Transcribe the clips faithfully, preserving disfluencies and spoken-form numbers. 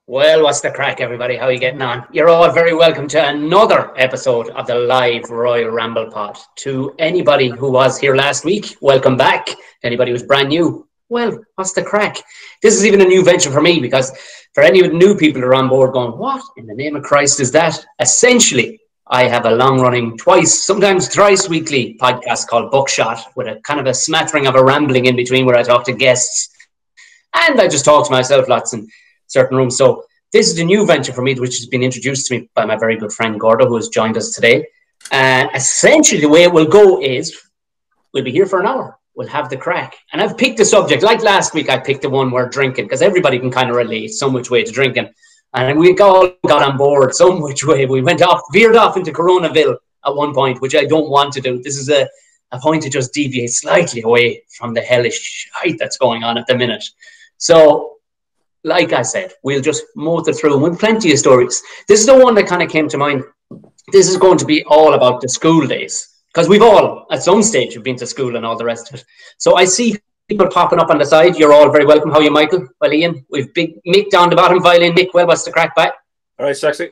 Well, what's the crack, everybody? How are you getting on? You're all very welcome to another episode of the live Royal Ramble pod. To anybody who was here last week, welcome back. To anybody who's brand new, well, what's the crack? This is even a new venture for me because for any of the new people that are on board going, what in the name of Christ is that? Essentially, I have a long-running, twice, sometimes thrice weekly podcast called Buckshot with a kind of a smattering of a rambling in between where I talk to guests and I just talk to myself lots in certain rooms. So this is a new venture for me, which has been introduced to me by my very good friend Gordo, who has joined us today. And essentially the way it will go is we'll be here for an hour. We'll have the crack. And I've picked a subject. Like last week, I picked the one where drinking, because everybody can kind of relate some which way to drinking. And we all got on board some which way. We went off, veered off into Coronaville at one point, which I don't want to do. This is a, a point to just deviate slightly away from the hellish shite that's going on at the minute. So, like I said, we'll just motor through with plenty of stories. This is the one that kind of came to mind. This is going to be all about the school days, because we've all, at some stage, have been to school and all the rest of it. So I see people popping up on the side. You're all very welcome. How are you, Michael? Well, Ian, we've big Mick down the bottom, violin Mick. Well, what's the crack back? All right, sexy.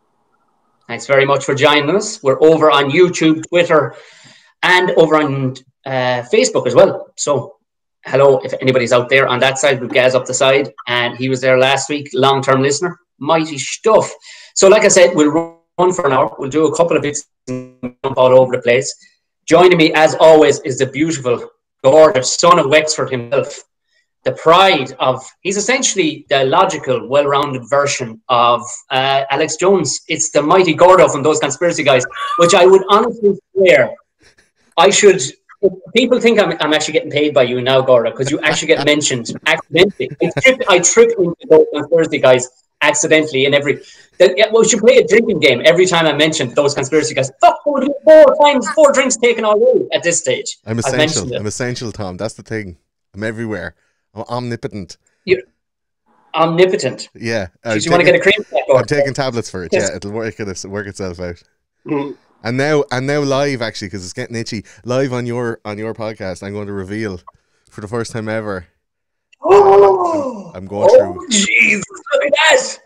Thanks very much for joining us. We're over on YouTube, Twitter, and over on uh, Facebook as well. So hello, if anybody's out there on that side, we've Gaz up the side, and he was there last week, long-term listener. Mighty stuff. So like I said, we'll run for an hour. We'll do a couple of bits and jump all over the place. Joining me, as always, is the beautiful, gorgeous son of Wexford himself, the pride of, he's essentially the logical, well-rounded version of uh, Alex Jones. It's the mighty Gordo from Those Conspiracy Guys, which I would honestly swear I should... People think I'm, I'm actually getting paid by you now, Gordo, because you actually get mentioned accidentally. I trip, I trip into Those Conspiracy Guys accidentally in every... That, yeah, well, we should play a drinking game every time I mention Those Conspiracy Guys. Fuck, four, four times, four drinks taken already at this stage. I'm essential. I'm essential, Tom. That's the thing. I'm everywhere. I'm omnipotent. You're omnipotent. Yeah. Do you want to get a cream? I'm taking tablets for it. Yes. Yeah, it'll work, it'll work itself out. Mm. And now, and now live actually, because it's getting itchy. Live on your on your podcast, I'm going to reveal for the first time ever. Oh, I'm, I'm going oh, through. Jesus, look at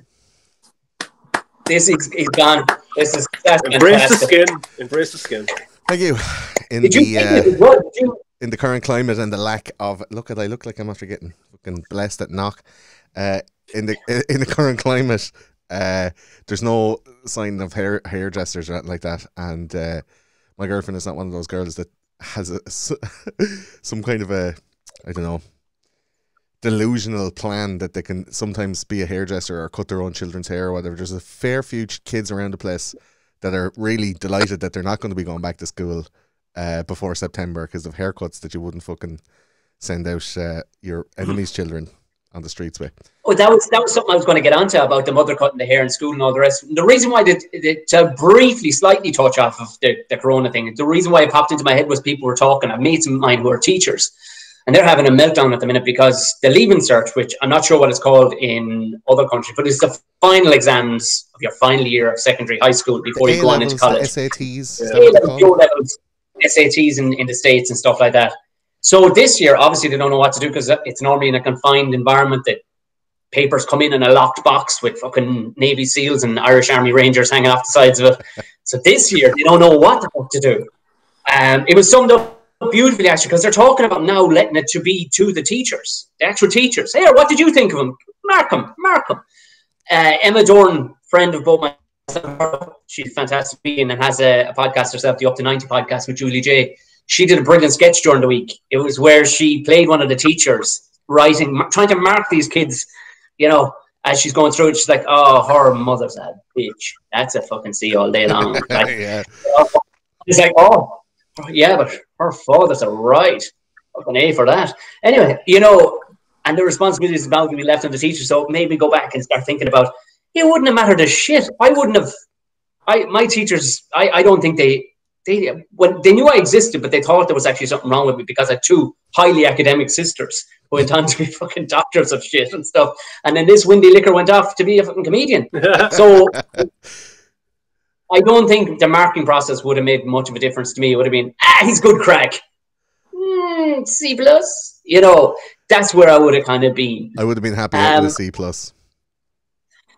that! This is, is gone. This is that's embrace fantastic. the skin. Embrace the skin. Thank you. In Did the you uh, it was, you... in the current climate and the lack of look at I look like I'm after getting fucking blessed at knock. Uh, in the in the current climate. Uh, there's no sign of hair hairdressers or anything like that, and uh, my girlfriend is not one of those girls that has a, some kind of a I don't know delusional plan that they can sometimes be a hairdresser or cut their own children's hair or whatever. There's a fair few kids around the place that are really delighted that they're not going to be going back to school uh, before September because of haircuts that you wouldn't fucking send out uh, your enemy's children on the streets with. Oh, that was that was something I was going to get onto about the mother cutting the hair in school and all the rest. The reason why I did, did to briefly, slightly touch off of the, the corona thing, the reason why it popped into my head was people were talking. I've mates of mine who are teachers, and they're having a meltdown at the minute because the Leaving Cert, which I'm not sure what it's called in other countries, but it's the final exams of your final year of secondary high school before the you go on into college. S A Ts, yeah. A-levels, O-levels, S A Ts in, in the States and stuff like that. So this year, obviously, they don't know what to do because it's normally in a confined environment that papers come in in a locked box with fucking Navy SEALs and Irish Army Rangers hanging off the sides of it. So this year, they don't know what the fuck to do. Um, it was summed up beautifully, actually, because they're talking about now letting it to be to the teachers, the actual teachers. Hey, what did you think of them? Mark them, mark them. Uh, Emma Dorn, friend of both myself, she's fantastic and has a, a podcast herself, the Up to ninety podcast with Julie J. She did a brilliant sketch during the week. It was where she played one of the teachers, writing, trying to mark these kids, you know, as she's going through it. She's like, oh, her mother's a bitch. That's a fucking C all day long. Like, yeah. It's like, oh, yeah, but her father's a right. Fucking A for that. Anyway, you know, and the responsibility is about to be left on the teacher. So maybe go back and start thinking about, it wouldn't have mattered a shit. I wouldn't have, I my teachers, I, I don't think they, They, when they knew I existed, but they thought there was actually something wrong with me because I had two highly academic sisters who went on to be fucking doctors of shit and stuff. And then this Windy Liquor went off to be a fucking comedian. So I don't think the marking process would have made much of a difference to me. It would have been, ah, he's good crack. Mm, C plus. You know, that's where I would have kind of been. I would have been happy um, with a C plus.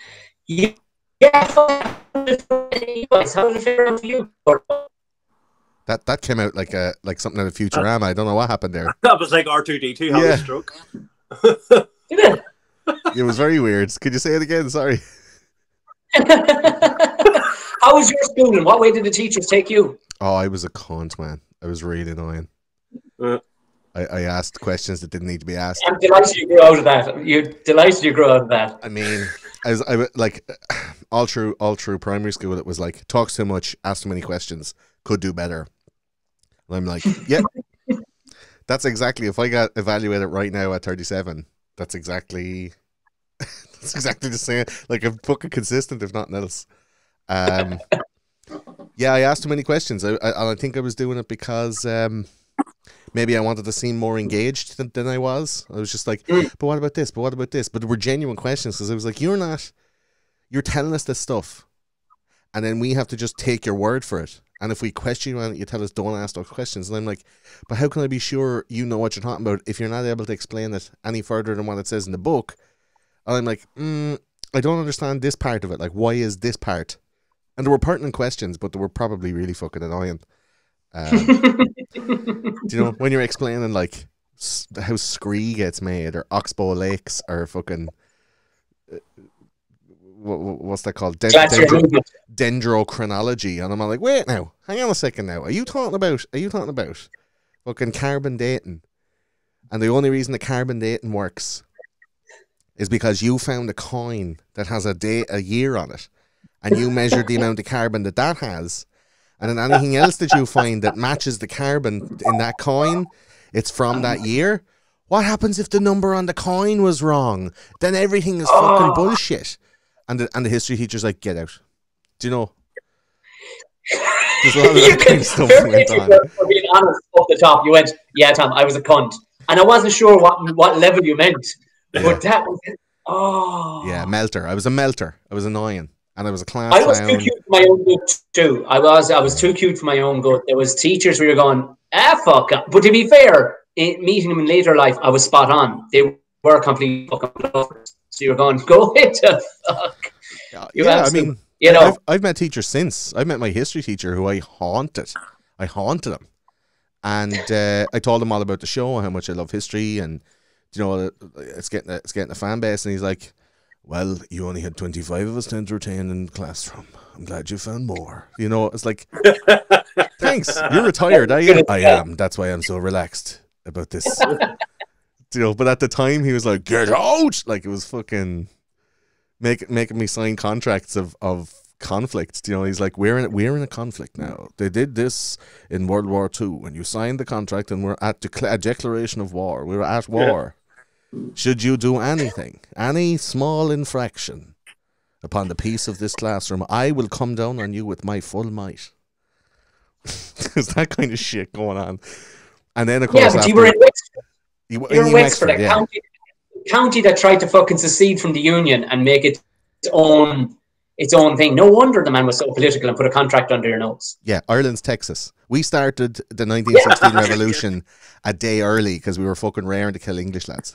Yeah. How did it figure out for you? That that came out like a like something out of Futurama. I don't know what happened there. That was like R two D two having Yeah. a stroke. Did it? It was very weird. Could you say it again? Sorry. How was your school and what way did the teachers take you? Oh, I was a cunt, man. I was really annoying. Uh, I, I asked questions that didn't need to be asked. I'm delighted you grew out of that. You're delighted you grew out of that. I mean, I was, I was like, all through all through primary school, it was like talks too much, ask too many questions, could do better. And I'm like, yeah, that's exactly. If I got evaluated right now at thirty-seven, that's exactly, that's exactly the same. Like I'm fucking consistent, if nothing else. Um, yeah, I asked too many questions. I, I I think I was doing it because um. Maybe I wanted to seem more engaged than, than I was. I was just like, Mm. but what about this? But what about this? But there were genuine questions because I was like, you're not, you're telling us this stuff. And then we have to just take your word for it. And if we question you on it, you tell us don't ask those questions. And I'm like, but how can I be sure you know what you're talking about if you're not able to explain it any further than what it says in the book? And I'm like, mm, I don't understand this part of it. Like, why is this part? And there were pertinent questions, but they were probably really fucking annoying. Um, do you know when you're explaining like s- how scree gets made or oxbow lakes or fucking uh, what, what's that called Den- Glacier dendro- movement. dendrochronology, and I'm all like, wait now, hang on a second now, are you talking about are you talking about fucking carbon dating? And the only reason the carbon dating works is because you found a coin that has a day a year on it, and you measured the amount of carbon that that has. And then anything else that you find that matches the carbon in that coin, it's from that year. What happens if the number on the coin was wrong? Then everything is fucking Oh. bullshit. And the, and the history teacher's like, get out. Do you know? There's a lot of You that kind can- of stuff very went easy on. for- for being honest off the top. You went, yeah, Tom, I was a cunt. And I wasn't sure what what level you meant. Yeah. But that was, oh. Yeah, melter. I was a melter. I was annoying. And I was a class I was too clown. cute for my own good too. I was I was too cute for my own good. There was teachers where you're going, ah, fuck. But to be fair, in meeting them in later life, I was spot on. They were completely fucking lovers. So you're going, go into fuck. Yeah, You yeah I absolute- mean, you know. I've, I've met teachers since. I met my history teacher who I haunted. I haunted him. And uh, I told him all about the show, how much I love history, and you know, it's getting a, it's getting a fan base. And he's like, well, you only had twenty-five of us to entertain in the classroom. I'm glad you found more. You know, it's like, thanks. You're retired. I am. I am. That's why I'm so relaxed about this. You know, but at the time he was like, get out. Like it was fucking make, making me sign contracts of, of conflict. You know, he's like, we're in, we're in a conflict now. They did this in World War Two when you signed the contract and we're at decla- a declaration of war. We were at war. Should you do anything, any small infraction upon the peace of this classroom, I will come down on you with my full might. There's that kind of shit going on. And then, of course, Yeah, but after, you were in Wexford. you, You were in in Wexford, a yeah. county, county that tried to fucking secede from the Union and make it its own its own thing. No wonder the man was so political and put a contract under your nose. Yeah, Ireland's Texas. We started the nineteen sixteen revolution a day early because we were fucking raring to kill English lads.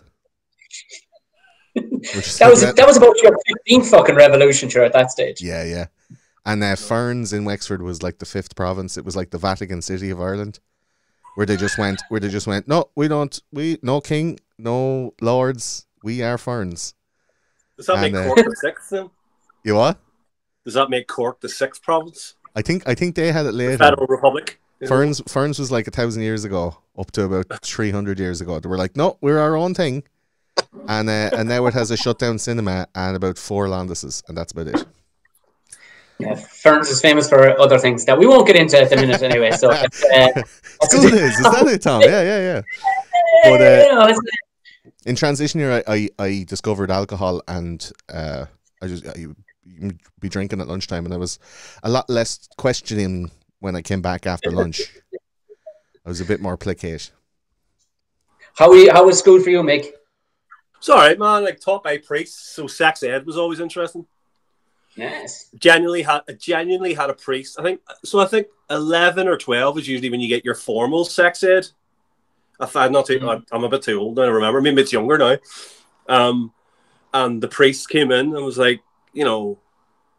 That was that was about your fifteenth fucking revolution, sure, at that stage. Yeah, yeah. And uh, Ferns in Wexford was like the fifth province. It was like the Vatican City of Ireland, where they just went, where they just went. No, we don't. We no king, no lords. We are Ferns. Does that And, make uh, Cork the sixth then? You what? Does that make Cork the sixth province? I think I think they had it The later. Federal Republic? You know? Ferns Ferns was like a thousand years ago, up to about three hundred years ago. They were like, no, we're our own thing, and uh, and now it has a shutdown cinema and about four Landises, and that's about it. Yeah, Ferns is famous for other things that we won't get into at the minute anyway. So uh, School days, is that it, Tom? Yeah, yeah, yeah. But uh, you know, it's- in transition year, I, I, I discovered alcohol, and uh, I just I, you'd be drinking at lunchtime, and I was a lot less questioning when I came back after lunch. I was a bit more placate. how we how was school for you, Mick? It's all right, man. Like taught by priests, so sex ed was always interesting. Yes. Genuinely had genuinely had a priest. I think so. I think eleven or twelve is usually when you get your formal sex ed. I'm not too. Mm. I'm a bit too old now to remember. Maybe it's younger now. Um, and the priest came in and was like, you know,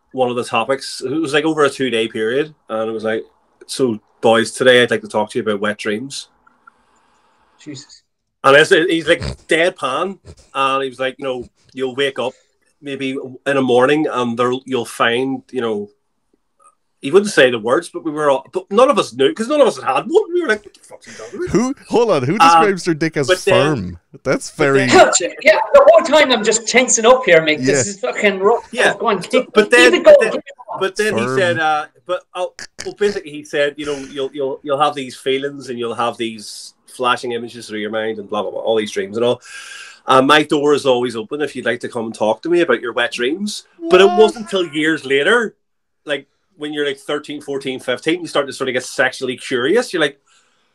one of the topics. It was like over a two day period, and it was like, so boys, today I'd like to talk to you about wet dreams. Jesus. And he's like deadpan, and he was like, you know, you'll wake up maybe in the morning, and there you'll find, you know, he wouldn't say the words, but we were all, but none of us knew because none of us had had one. We were like, what the fuck's he talking about? Who? Hold on. Who describes their dick as firm? Then, That's very. Then, yeah, the whole time I'm just tensing up here, Mick. This yeah. is fucking rough. Yeah, go on, so, but then, but then, but then he said, uh, but oh, well, basically he said, you know, you'll you'll you'll have these feelings and you'll have these flashing images through your mind and blah blah blah, all these dreams and all. And my door is always open if you'd like to come and talk to me about your wet dreams. What? But it wasn't until years later, like. When you're like thirteen, fourteen, fifteen, you start to sort of get sexually curious. You're like,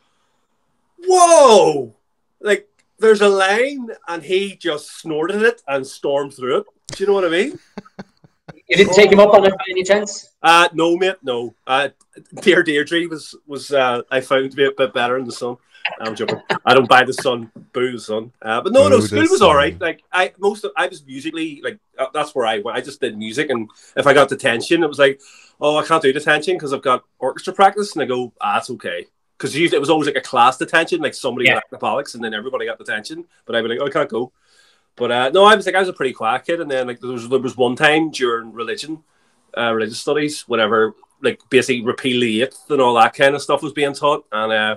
whoa! Like, there's a line, and he just snorted it and stormed through it. Do you know what I mean? You didn't take him up on it by any chance? Uh, no, mate, no. Uh, Dear Deirdre was, was uh, I found to be a bit better in the sun. I'm joking. I don't buy the sun, boo the sun. Uh, but no, no, Boo school the was sun. all right. Like, I most of, I was musically, like, uh, that's where I went. I just did music, and if I got detention, it was like, oh, I can't do detention because I've got orchestra practice, and I go, ah, it's okay. Because usually it was always like a class detention, like somebody Yeah. got alcoholics, and then everybody got detention. But I'd be like, oh, I can't go. But uh, no, I was like, I was a pretty quiet kid, and then like there was there was one time during religion, uh, religious studies, whatever, like basically repeal the eighth and all that kind of stuff was being taught, and uh,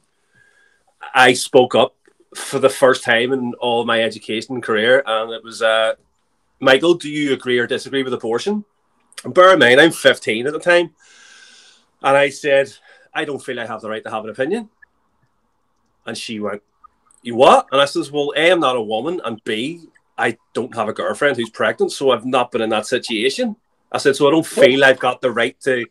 I spoke up for the first time in all my education career, and it was, uh, Michael, do you agree or disagree with abortion? And bear in mind, I'm fifteen at the time, and I said, I don't feel I have the right to have an opinion. And she went, you what? And I says, well, A, I'm not a woman, and B, I don't have a girlfriend who's pregnant, so I've not been in that situation. I said, so I don't feel I've got the right to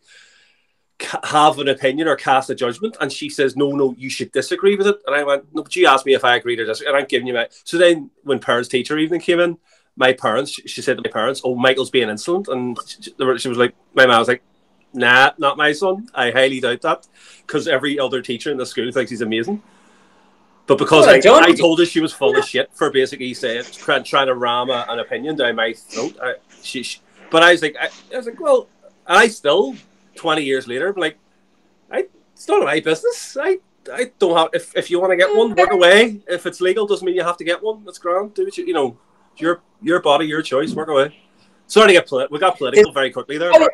ca- have an opinion or cast a judgment. And she says, no, no, you should disagree with it. And I went, no, but you asked me if I agreed or disagree, and I'm giving you my... So then when parents-teacher evening came in, my parents, she said to my parents, oh, Michael's being insolent. And she, she was like, my mom was like, nah, not my son. I highly doubt that, because every other teacher in the school thinks he's amazing. But because Well, I, John- I told her she was full of shit for basically saying, trying, trying to ram a, an opinion down my throat. I, she, she, but I was like, I, I was like, well, and I still, twenty years later, like, I, it's none of my business. I, I don't have. If, if you want to get one, work away. If it's legal, doesn't mean you have to get one. That's grand. Do what you, you know, your your body, your choice. Work away. Sorry to get polit- we got political very quickly there. Oh,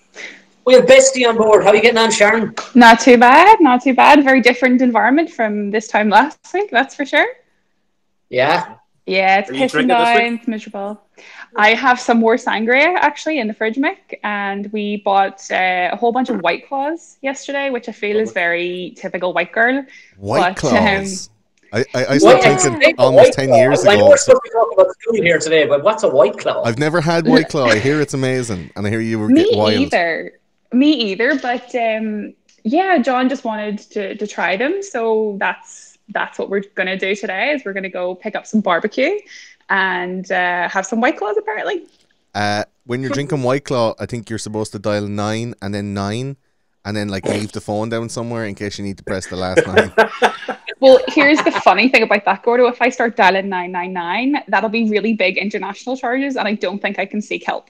we have Bestie on board. How are you getting on, Sharon? Not too bad, not too bad. Very different environment from this time last week, that's for sure. Yeah. Yeah, it's Are you pissing drinking this down, week? it's miserable. I have some more sangria actually in the fridge, Mick, and we bought uh, a whole bunch of White Claws yesterday, which I feel is very typical white girl. White But, um, Claws. I, I, I started White- thinking Hey, almost White ten Claw. years I know ago. we're supposed to talk about school here today, but what's a White Claw? I've never had White Claw. I hear it's amazing, and I hear you were Me get wild. either. Me either, but um, yeah, John just wanted to, to try them, so that's that's what we're going to do today, is we're going to go pick up some barbecue and uh, have some White Claws apparently. Uh, when you're drinking White Claw, I think you're supposed to dial nine and then nine, and then like leave the phone down somewhere in case you need to press the last nine. Well, here's the funny thing about that, Gordo. If I start dialing nine nine nine, that'll be really big international charges, and I don't think I can seek help.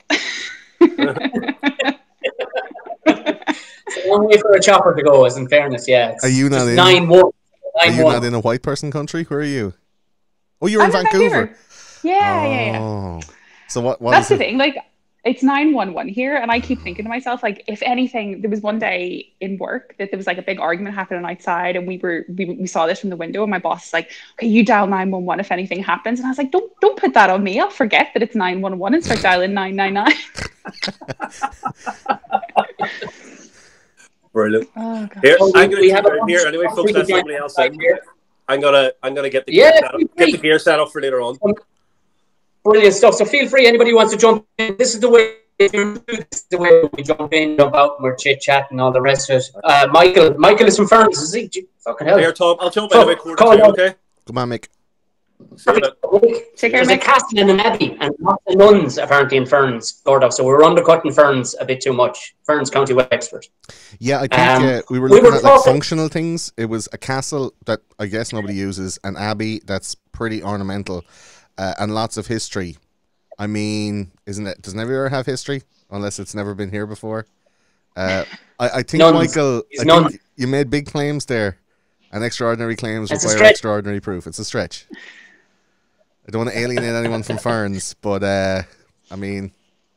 It's a long way for a chopper to go, as in fairness, yeah. It's Are you not just in? nine one. Are Nine you one. not in a white person country? Where are you? Oh, you're I'm in Vancouver. Yeah, yeah, yeah. Oh. So what? what That's is the it? thing. Like, it's nine one one here, and I keep thinking to myself, like, if anything, there was one day in work that there was like a big argument happening outside, and we were we, we saw this from the window, and my boss is like, "Okay, you dial nine one one if anything happens," and I was like, "Don't don't put that on me. I'll forget that it's nine one one and start dialing nine nine nine." Brilliant. Oh god. Here, Well, I'm we- going we to have keep a it in here bunch- anyway, we folks. could Let join somebody else right in. here. I'm gonna I'm gonna get the Yeah, gear set up, feel get free. the gear set up for later on. Brilliant stuff. So feel free, anybody who wants to jump in. This is the way. If you do, this is the way we jump in, jump out, and we're chit chat and all the rest of it. Uh, Michael, Michael is from Ferns, is he? Gee, fucking hell. Here, Tom, I'll jump in Oh, about quarter call two, on. okay? Come on, Mick. See you in a bit. Take care, There's a Mick. castle and an abbey, and lots of nuns apparently in Ferns, sort of. So we were undercutting Ferns a bit too much. Ferns, County Wexford. Yeah, I think Um, uh, we were we looking were at like talking- functional things. It was a castle that I guess nobody uses, an abbey that's pretty ornamental, uh, and lots of history. I mean, isn't it? Doesn't everywhere have history unless it's never been here before? Uh, I, I think None. Michael, It's I none. think you made big claims there, and extraordinary claims It's a require stretch. extraordinary proof. It's a stretch. I don't want to alienate anyone from Ferns, but uh, I mean,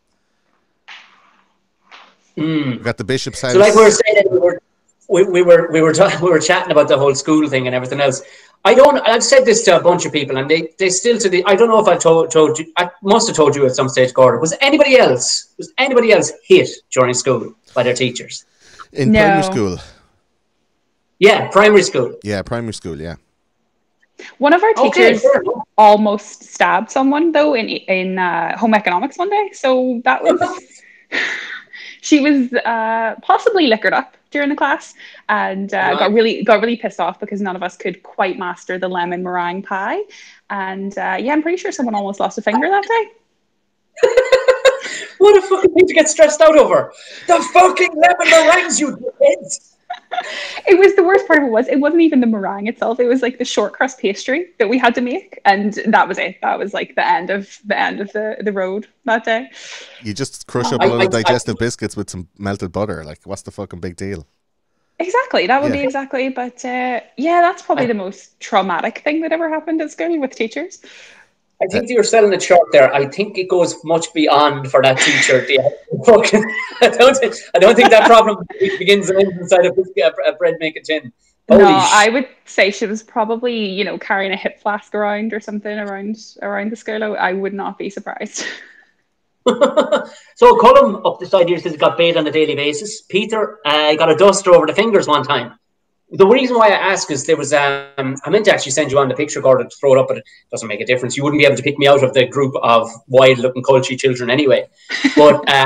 Mm. we got the bishop's house. So, like we were saying, we were we, we were we were ta- we were chatting about the whole school thing and everything else. I don't. I've said this to a bunch of people, and they, they still to the. I don't know if I told told you. I must have told you at some stage, Gordon. Was anybody else? Was anybody else hit during school by their teachers? In No. primary school. Yeah, primary school. Yeah, primary school. Yeah. One of our Okay, teachers fair enough. almost stabbed someone though in in uh, home economics one day. So that was she was uh, possibly liquored up during the class and uh, Right. got really got really pissed off because none of us could quite master the lemon meringue pie. And uh, yeah, I'm pretty sure someone almost lost a finger that day. What a fucking thing to get stressed out over. The fucking lemon meringues, you kids. It was the worst part of it was it wasn't even the meringue itself. It was like the short crust pastry that we had to make, and that was it. That was like the end of the end of the, the road that day. You just crush up I- a load I- of digestive biscuits with some melted butter. Like, what's the fucking big deal? Exactly, that would Yeah. be exactly. But uh, yeah, that's probably I- the most traumatic thing that ever happened at school with teachers. I think you're selling it short there. I think it goes much beyond for that teacher. The fucking, I don't. Think, I don't think that problem begins and ends inside a, a bread making tin. Holy no, sh- I would say she was probably, you know, carrying a hip flask around or something around around the school. I would not be surprised. So Colm up the side here says he got bait on a daily basis. Peter uh, got a duster over the fingers one time. The reason why I ask is there was um, I meant to actually send you on the picture, Gordon, to throw it up, but it doesn't make a difference. You wouldn't be able to pick me out of the group of wild-looking culty children anyway. But uh,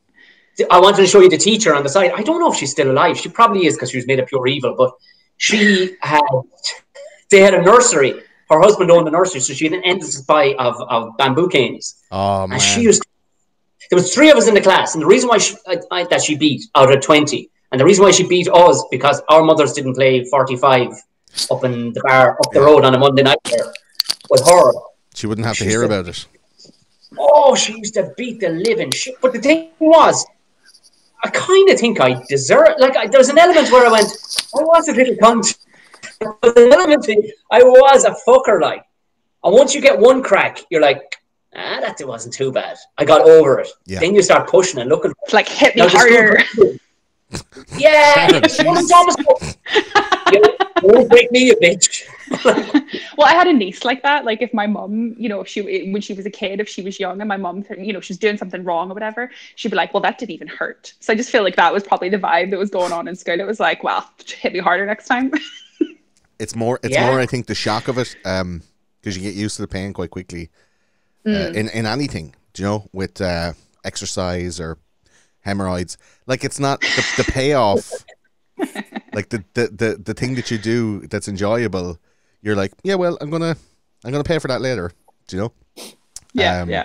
I wanted to show you the teacher on the side. I don't know if she's still alive. She probably is because she was made of pure evil. But she had, they had a nursery. Her husband owned the nursery, so she had an endless supply of, of bamboo canes. Oh man. And she used. There was three of us in the class, and the reason why she, I, I, that she beat out of twenty. And the reason why she beat us because our mothers didn't play forty-five up in the bar up the road on a Monday night there with her. She wouldn't have to She hear said- about it. Oh, she used to beat the living shit. But the thing was, I kind of think I deserve. Like I, there was an element where I went, I was a little cunt. But the element, I was a fucker. Like, and once you get one crack, you're like, ah, that wasn't too bad. I got over it. Yeah. Then you start pushing and looking. It's like hit me Now, the harder. school- Yeah, Sharon, it's one of Jesus. Thomas. You won't break me, you bitch. Well, I had a niece like that. Like if my mum, you know, if she when she was a kid, if she was young and my mum, you know, she's doing something wrong or whatever, she'd be like, "Well, that didn't even hurt." So I just feel like that was probably the vibe that was going on in school. It was like, "Well, hit me harder next time." It's more. It's Yeah. more. I think the shock of it, um, because you get used to the pain quite quickly. Uh, in in anything, do you know, with uh, exercise or hemorrhoids, like it's not the, the payoff. Like the, the the the thing that you do that's enjoyable, you're like, yeah, well, I'm gonna I'm gonna pay for that later. Do you know? yeah, Um, yeah.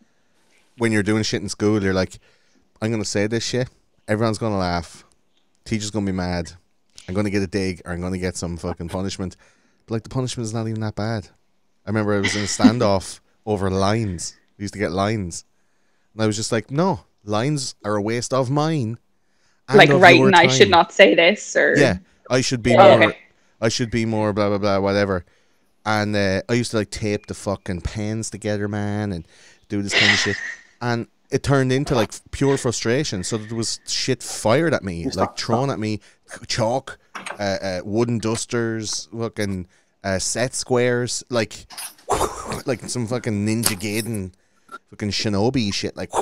When you're doing shit in school, you're like, I'm gonna say this shit. Everyone's gonna laugh. Teacher's gonna be mad. I'm gonna get a dig or I'm gonna get some fucking punishment. But like the punishment is not even that bad. I remember I was in a standoff over lines. We used to get lines, and I was just like, no, lines are a waste of mine. and Like of your writing, I should time. not say this or Yeah, I should be Oh, more. okay. I should be more. Blah blah blah. Whatever. And uh, I used to like tape the fucking pens together, man, and do this kind of shit. And it turned into like pure frustration. So there was shit fired at me, like thrown at me, chalk, uh, uh, wooden dusters, fucking uh, set squares, like like some fucking Ninja Gaiden, fucking shinobi shit, like.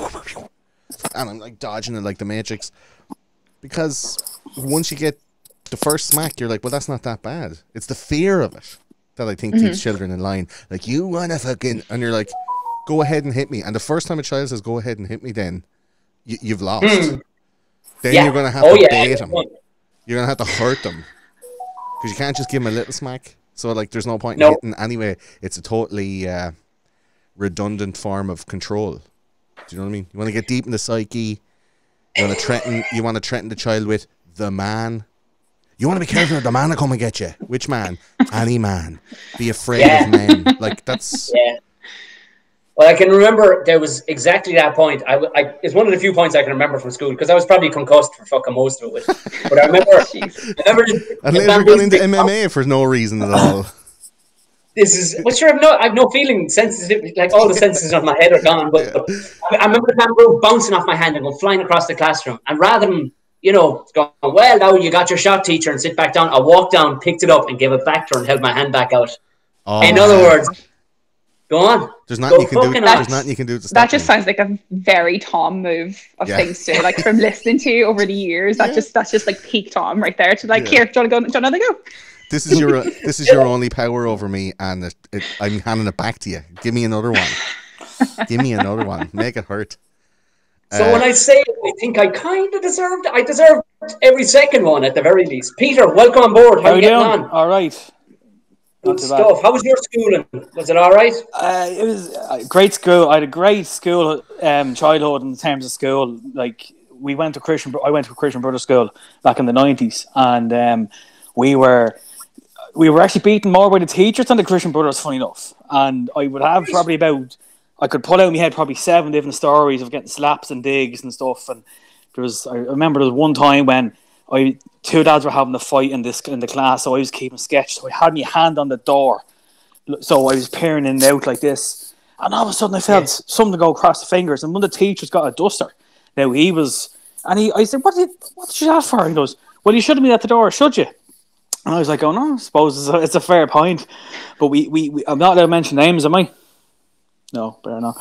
And I'm like dodging it like the Matrix, because once you get the first smack, you're like, well, that's not that bad. It's the fear of it that I think keeps children in line. Like, you wanna fucking, and you're like, go ahead and hit me. And the first time a child says, go ahead and hit me, then you, you've lost. Mm. Then Yeah. you're gonna have Oh, to yeah. bait them. You're gonna have to hurt them because you can't just give them a little smack. So like, there's no point in No. hitting anyway. It's a totally uh, redundant form of control. Do you know what I mean? You want to get deep in the psyche. You want to threaten. You want to threaten the child with the man. You want to be careful of the man to come and get you. Which man? Any man. Be afraid Yeah. of men. Like that's. Yeah. Well, I can remember there was exactly that point. I, I it's one of the few points I can remember from school because I was probably concussed for fucking most of it. But I remember, I remember the, And the later got into big- M M A for no reason at all. This is, well, sure, I've no, I've no feeling sensitive, like all the senses of my head are gone. But, but I, I remember the bamboo bouncing off my hand and going flying across the classroom. And rather than, you know, going, well, now you got your shot, teacher, and sit back down, I walked down, picked it up, and gave it back to her and held my hand back out. Oh, In man. other words, go on. There's nothing Go you can do. fucking There's off. nothing you can do to stop That just me. sounds like a very Tom move of Yeah. things too. Like from listening to you over the years, that Yeah. just that's just like peak Tom right there. To like, Yeah. here, do you want to go? Do you want to go? This is your this is your only power over me, and it, it, I'm handing it back to you. Give me another one. Give me another one. Make it hurt. So Uh, when I say it, I think I kind of deserved I deserved every second one at the very least. Peter, welcome on board. How, How are you you getting doing? on? All right. Good Not too bad. stuff. How was your schooling? Was it all right? Uh, it was a great school. I had a great school um, childhood in terms of school. Like we went to Christian. I went to a Christian Brothers school back in the nineties, and um, we were we were actually beaten more by the teachers than the Christian Brothers. Funny enough, and I would have probably about I could pull out in my head probably seven different stories of getting slaps and digs and stuff. And there was I remember there was one time when I two dads were having a fight in this in the class, so I was keeping sketch. So I had my hand on the door, so I was peering in and out like this, and all of a sudden I felt Yeah. something go across the fingers. And one of the teachers got a duster. Now he was, and he I said, "What did what did you that for?" He goes, "Well, you should have been at the door, should you?" And I was like, "Oh no, I suppose it's a, it's a fair point." But we, we, we I'm not allowed to mention names, am I? No, better not.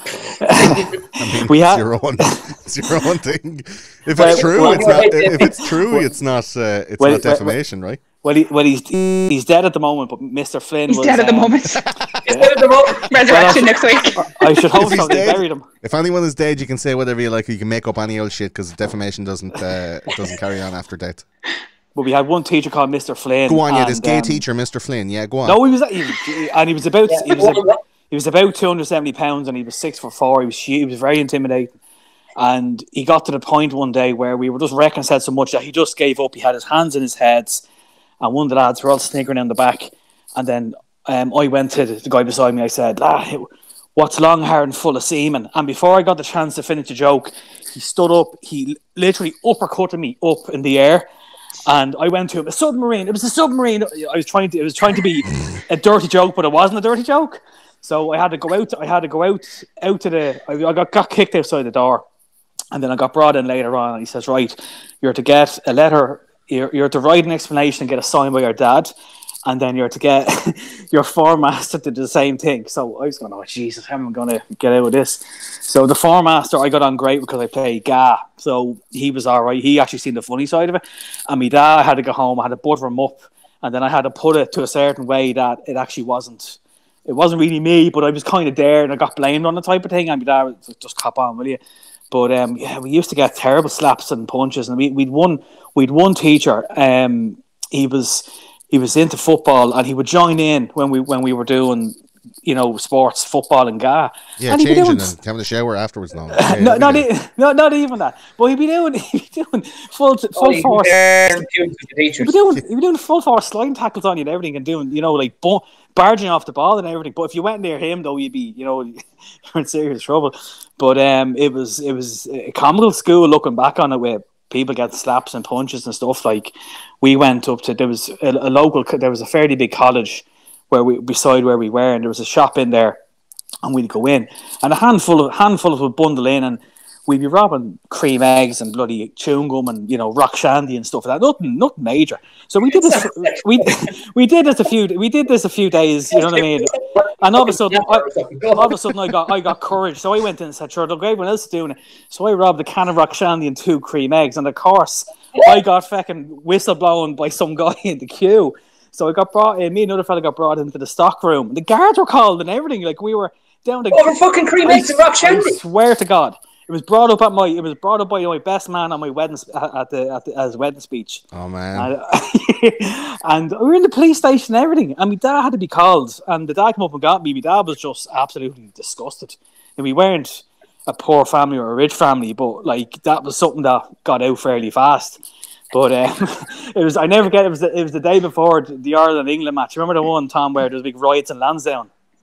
I mean, we it's had- your own, it's your own thing. If Well, it's true, well- it's not. If it's true, it's not. Uh, it's Well, not well, defamation, right? Well, he, well, he's he's dead at the moment, but Mister Flynn He's was dead at the um, moment. Is that at the moment? Resurrection next week. I should hope If so. he's They dead- buried him. If anyone is dead, you can say whatever you like. You can make up any old shit because defamation doesn't uh, doesn't carry on after death. But we had one teacher called Mister Flynn. Go on, yeah. and, This gay um, teacher, Mister Flynn. Yeah, go on. No, he was he, he- and he was about he was Yeah. a, he was about two hundred seventy pounds, and he was six foot four. He was hu- he was very intimidating, and he got to the point one day where we were just wrecking said so much that he just gave up. He had his hands in his heads, and one of the lads were all sniggering in the back. And then um, I went to the, the guy beside me. I said, "Ah, what's long, hard, and full of semen?" And before I got the chance to finish the joke, he stood up. He literally uppercutted me up in the air. And I went to him, a submarine. It was a submarine. I was trying to. It was trying to be a dirty joke, but it wasn't a dirty joke. So I had to go out. I had to go out out to the. I I got, got kicked outside the door, and then I got brought in later on. And he says, "Right, you're to get a letter. You're, you're to write an explanation and get a sign by your dad, and then you're to get your form master to do the same thing." So I was going, "Oh Jesus, how am I going to get out of this?" So the form master, I got on great because I played Ga. So he was all right. He actually seen the funny side of it. And my dad had to go home. I had to butter him up. And then I had to put it to a certain way that it actually wasn't, it wasn't really me, but I was kind of there and I got blamed on the type of thing. And my dad was just cop on, will you? But um, yeah, we used to get terrible slaps and punches. And we, we'd one, we'd one teacher. Um, he was, he was into football and he would join in when we, when we were doing, you know, sports, football and Ga. Yeah, and he'd be changing doing- and having a shower afterwards. No, yeah, no, yeah, not, yeah. e- not not even that. But he'd be doing he'd be doing full full Only force. compared to the He'd teachers. be doing he'd be doing full force sliding tackles on you and everything, and doing you know like bu- barging off the ball and everything. But if you went near him, though, you'd be you know you're in serious trouble. But um, it was it was a comical school looking back on it, where people get slaps and punches and stuff. Like we went up to there was a, a local there was a fairly big college where we beside where we were, and there was a shop in there. And we'd go in, and a handful of handful of would bundle in, and we'd be robbing cream eggs and bloody chewing gum and you know rock shandy and stuff like that. Nothing, nothing major. So we did this. We we did this a few. We did this a few days. You know what I mean? And all of a sudden, I, all of a sudden, I got I got courage. So I went in and said, "Sure, look, everyone else is doing it." So I robbed a can of rock shandy and two cream eggs, and of course, I got fucking whistle blown by some guy in the queue. So I got brought in. Me and another fella got brought into the stock room. The guards were called and everything. Like we were down the. Over fucking cream I, eggs and rock shandy. I swear to God, it was brought up at my. It was brought up by my best man on my wedding sp- at the at the as wedding speech. Oh man. And, and we were in the police station and everything. And my dad had to be called. And the dad came up and got me. My dad was just absolutely disgusted. And we weren't a poor family or a rich family, but like that was something that got out fairly fast. But um, it was, I never get it was the, it was the day before the Ireland England match. Remember the one, Tom, where there was big riots in Lansdowne?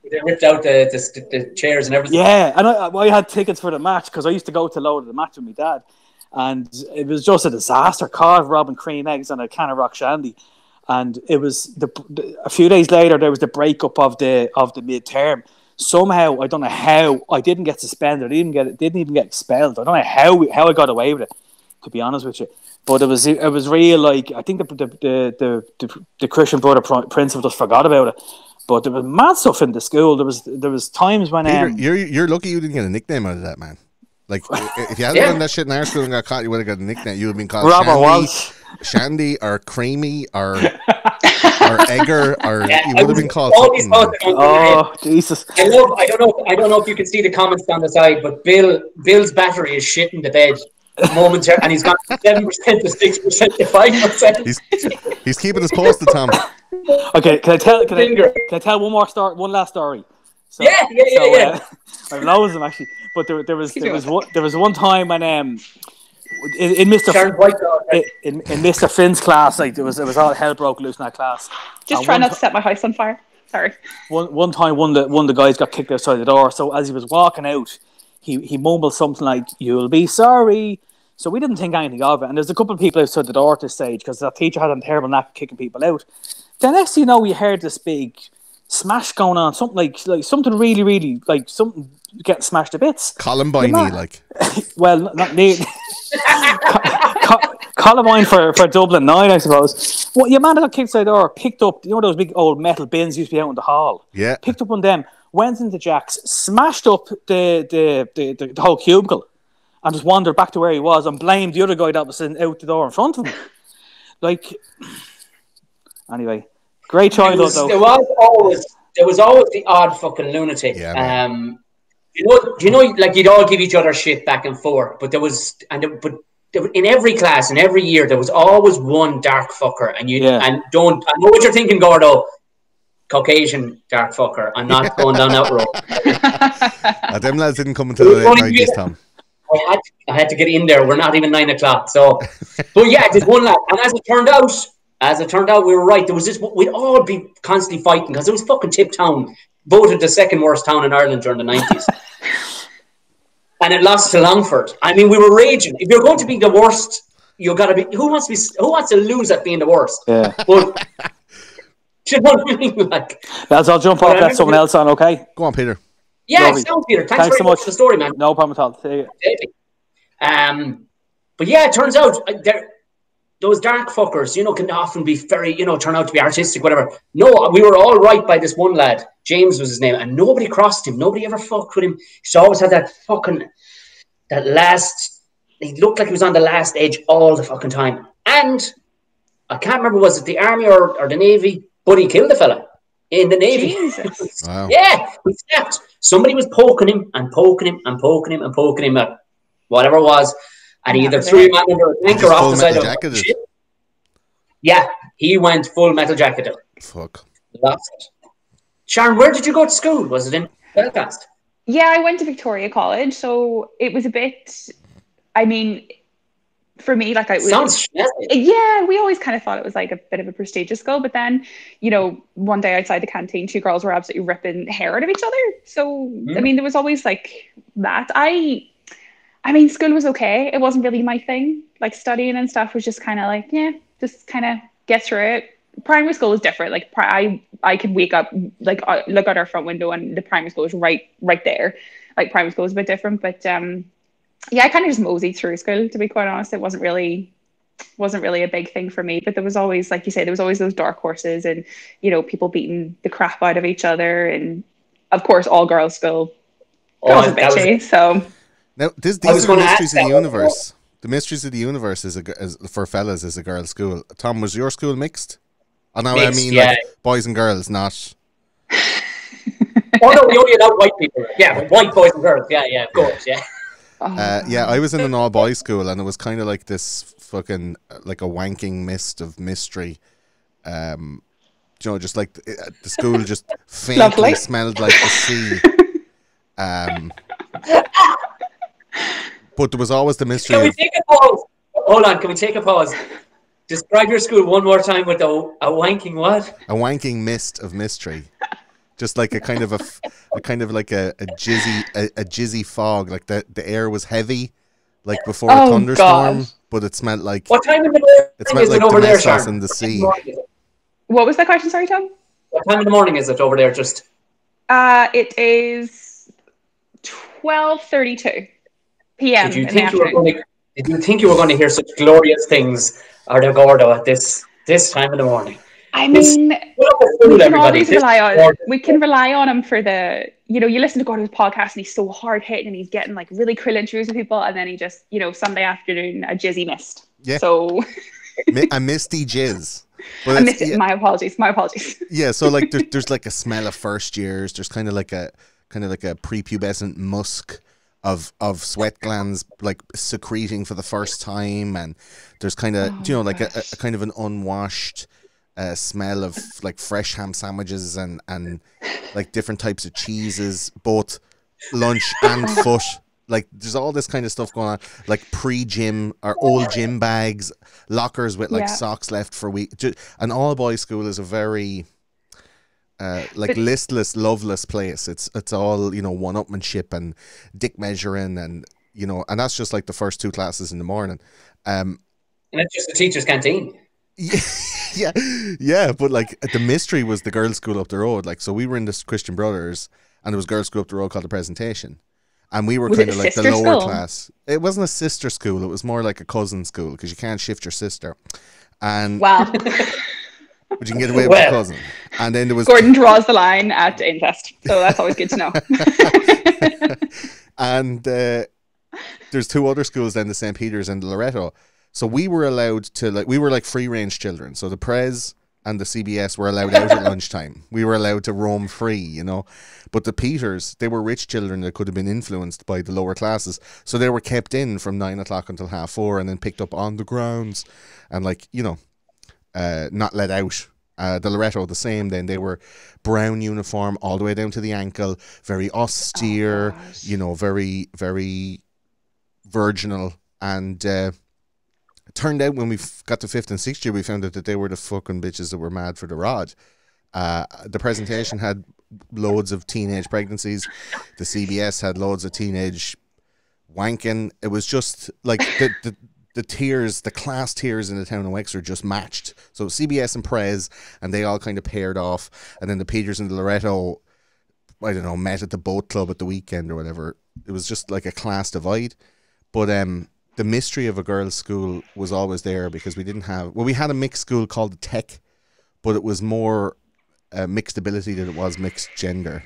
They ripped out the, the, the chairs and everything. Yeah, and I, I had tickets for the match because I used to go to load of the match with my dad, and it was just a disaster. Carve, Rob, and cream eggs on a can of rock shandy, and it was the, the a few days later there was the breakup of the of the midterm. Somehow I don't know how I didn't get suspended. I didn't get didn't even get expelled. I don't know how how I got away with it, to be honest with you. But it was it was real. Like I think the the the the, the Christian brother principal just forgot about it. But there was mad stuff in the school. There was there was times when Peter, um, you're you're lucky you didn't get a nickname out of that, man. Like if you hadn't Yeah. done that shit in our school and got caught, you would have got a nickname. You would have been called Robert Shandy, Walsh. Shandy, or Creamy, or or Egger, or Yeah, you I would have was been called always something. thought that was Oh Jesus! I love. I don't know. I don't know if you can see the comments down the side, but Bill Bill's battery is shitting the bed momentarily, and he's gone from seven percent to six percent to five percent. He's he's keeping us posted, Tom. Okay, can I tell? Can I, Finger. can I tell one more story? One last story. So, Yeah, yeah, yeah, so, yeah. Uh, I've loads of them actually, but there, there was there was one there was one time when um in, in Mister Sharon F- White dog. in, in, in Mister Finn's class, like there was it was all hell broke loose in that class. Just And try one not ti- to set my house on fire. Sorry. One one time, one of the one of the guys got kicked outside the door. So as he was walking out, he he mumbled something like "You'll be sorry." So we didn't think anything of it. And there's a couple of people outside the door at this stage because that teacher had a terrible knack of kicking people out. The next thing you know, we heard this big smash going on, something like like something really, really like something getting smashed to bits. Columbine, The man- like Well, not near. Columbine for, for Dublin nine, I suppose. Well, your man that got kicked outside the door picked up, you know, those big old metal bins used to be out in the hall. yeah. Picked up one of them, went into Jack's, smashed up the the, the, the, the whole cubicle, and just wandered back to where he was and blamed the other guy that was sitting out the door in front of him. Like, anyway, great There childhood was, though. there was always there was always the odd fucking lunatic. Yeah, man. um, you know, you know, like you'd all give each other shit back and forth, but there was, and there, but there, in every class and every year there was always one dark fucker, and you Yeah. and don't. I know what you're thinking, Gordo. Caucasian dark fucker. I'm not going down that road. Uh, them lads didn't come until the late nineties, Tom. I had, I had to get in there. We're not even nine o'clock. So, but yeah, there's one lad, and as it turned out, as it turned out, we were right. There was this. We'd all be constantly fighting because it was fucking Tip Town, voted the second worst town in Ireland during the nineties, and it lost to Longford. I mean, we were raging. If you're going to be the worst, you got to be. Who wants to be? Who wants to lose at being the worst? Yeah. But do you know what I mean? Like, Lads, I'll jump But I off. Let remember someone the- else on, okay? Go on, Peter. yeah, Lovely. sounds Peter. Thanks, Thanks very so much much. for the story, man. No problem at all. See you. David. Um, but yeah, it turns out uh, there, those dark fuckers, you know, can often be very, you know, turn out to be artistic, whatever. No, we were all right by this one lad. James was his name, and nobody crossed him. Nobody ever fucked with him. He always had that fucking, that last, he looked like he was on the last edge all the fucking time. And I can't remember, was it the army or, or the navy, but he killed the fella in the navy. Jesus. Wow. Yeah, he snapped. Somebody was poking him and poking him and poking him and poking him at whatever it was, and he either threw him out under a tank or Just off full the side metal of a jacketed. ship. Yeah, he went full metal jacket. Fuck. Lost it. Sharon, where did you go to school? Was it in Belfast? Yeah, I went to Victoria College, so it was a bit. I mean, for me, like I was. Sounds snazzy. Yeah, we always kind of thought it was like a bit of a prestigious school, but then, you know, one day outside the canteen, two girls were absolutely ripping hair out of each other. So, Mm. I mean, there was always like that. I, I mean, school was okay. It wasn't really my thing. Like studying and stuff was just kind of like, yeah, just kind of get through it. Primary school is different. Like pri- I, I could wake up, like uh, look out our front window, and the primary school is right, right there. Like primary school is a bit different, but um, yeah, I kind of just moseyed through school. To be quite honest, it wasn't really, wasn't really a big thing for me. But there was always, like you say, there was always those dark horses, and you know, people beating the crap out of each other, and of course, all girls school. Girls Oh, are that was- bitchy, so Now, this, I was these are the gonna ask mysteries of the that. universe. The mysteries of the universe is a g- is, for fellas is a girls' school. Tom, was your school mixed? Oh no, I Mixed, mean yeah. like boys and girls, not. Oh no, we only allowed white people. Yeah, but white boys and girls. Yeah, yeah, of course. Yeah. Uh, yeah, I was in an all boys school, and it was kind of like this fucking uh, like a wanking mist of mystery. Um, you know, just like the, the school just faintly Lovely. smelled like the sea. Um, but there was always the mystery. Can we Of, take a pause? Hold on, can we take a pause? Describe your school one more time with a, a wanking what? a wanking mist of mystery. just like a kind of a, f- a kind of like a, a jizzy a, a jizzy fog. Like the, the air was heavy, like before a Oh, thunderstorm, God. but it smelled like What time in the it morning smelled is like it over there, Domestos Sharon? in the What time in sea. morning is it? What was the question? Sorry, Tom. What time in the morning is it over there? Just Uh, it is twelve thirty-two p.m. did you in the think you were afternoon. going to? Did you think you were going to hear such glorious things, Arda Gordo, at this this time in the morning? I This mean, put up a we fool, can everybody. always This rely on gorgeous. we can rely on him for the, you know, you listen to Gordon's podcast and he's so hard hitting and he's getting like really cruel interviews with people, and then he just, you know, Sunday afternoon a jizzy missed. Yeah. So Mi- a misty jizz. But I it's- missed it. yeah, My apologies. My apologies. yeah, so like there's there's like a smell of first years. There's kind of like a kind of like a prepubescent musk of of sweat glands like secreting for the first time, and there's kind of Oh, you know like a, gosh. a kind of an unwashed uh, smell of like fresh ham sandwiches and and like different types of cheeses, both lunch and foot. Like there's all this kind of stuff going on, like pre-gym or old gym bags, lockers with like Yeah. socks left for week. Ju- An all-boys school is a very uh, like But- listless, loveless place. It's it's all, you know, one-upmanship and dick measuring, and you know, and that's just like the first two classes in the morning. Um, And it's just a teacher's canteen. yeah, yeah, yeah, but like the mystery was the girls' school up the road. Like, so we were in this Christian Brothers, and there was girls' school up the road called the Presentation, and we were Was kind it of a like the sister lower school? class. It wasn't a sister school; it was more like a cousin school because you can't shift your sister, and Wow. but you can get away with Well. your cousin. And then there was Gordon draws the line at incest, so that's always good to know. and uh, there's two other schools then, the Saint Peter's and the Loreto. So we were allowed to, like, we were like free range children. So the Prez and the C B S were allowed out at lunchtime. We were allowed to roam free, you know. But the Peters, they were rich children that could have been influenced by the lower classes. So they were kept in from nine o'clock until half four, and then picked up on the grounds and, like, you know, uh, not let out. Uh, the Loreto, the same then. They were brown uniform all the way down to the ankle, very austere, Oh, gosh. you know, very, very virginal. And uh, it turned out when we f- got to fifth and sixth year, we found out that they were the fucking bitches that were mad for the rod. Uh, the Presentation had loads of teenage pregnancies. The C B S had loads of teenage wanking. It was just like the, the the tiers, the class tiers in the town of Wexford just matched. So C B S and Prez, and they all kind of paired off. And then the Peters and the Loreto, I don't know, met at the boat club at the weekend or whatever. It was just like a class divide. But um, the mystery of a girls' school was always there because we didn't have, well, we had a mixed school called the Tech, but it was more uh, mixed ability than it was mixed gender.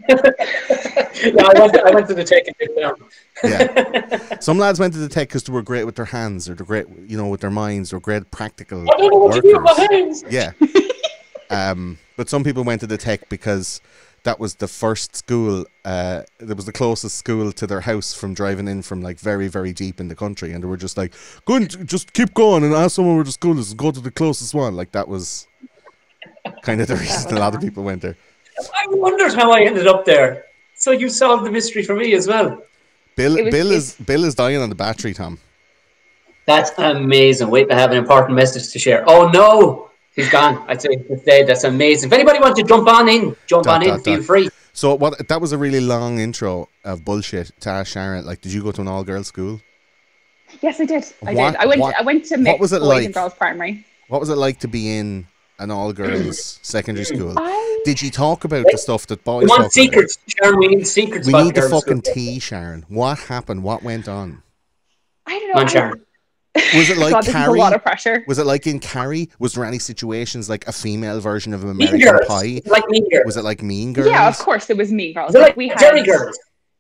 Yeah, I went, to, I went to the tech and did it down. Yeah. Some lads went to the Tech because they were great with their hands, or they're great, you know, with their minds, or great practical I don't know what to do with my workers. hands. Yeah. Um, but some people went to the Tech because that was the first school, uh, that was the closest school to their house from driving in from like very, very deep in the country. And they were just like, go and just keep going and ask someone where the school is and go to the closest one. Like that was kind of the reason a lot of people went there. I wondered how I ended up there. So you solved the mystery for me as well. Bill, It was- Bill is Bill is dying on the battery, Tom. That's amazing. Wait, I have an important message to share. Oh no, he's gone. I'd say he's dead. That's amazing. If anybody wants to jump on in, jump Dot, on in. dot, Feel dot. free. So what? That was a really long intro of bullshit to ask Sharon. Like, did you go to an all-girls school? Yes, I did. I What- did. I went. what- I went to what mixed was it boys like? and girls primary. What was it like to be in an all-girls secondary school? I Did you talk about the stuff that boys We talk want secrets, Sharon. We need secrets. about? We about need the girls' fucking school. tea, Sharon. What happened? What went on? I don't know. Come on, I- Sharon. Was it like God, this is a Carrie? lot of pressure. Was it like in Carrie? Was there any situations like a female version of Mean American Girls. Pie? Like Mean Girls. Was it like Mean Girls? Yeah, of course, there was Mean Girls. Was it like we had Jerry Girls?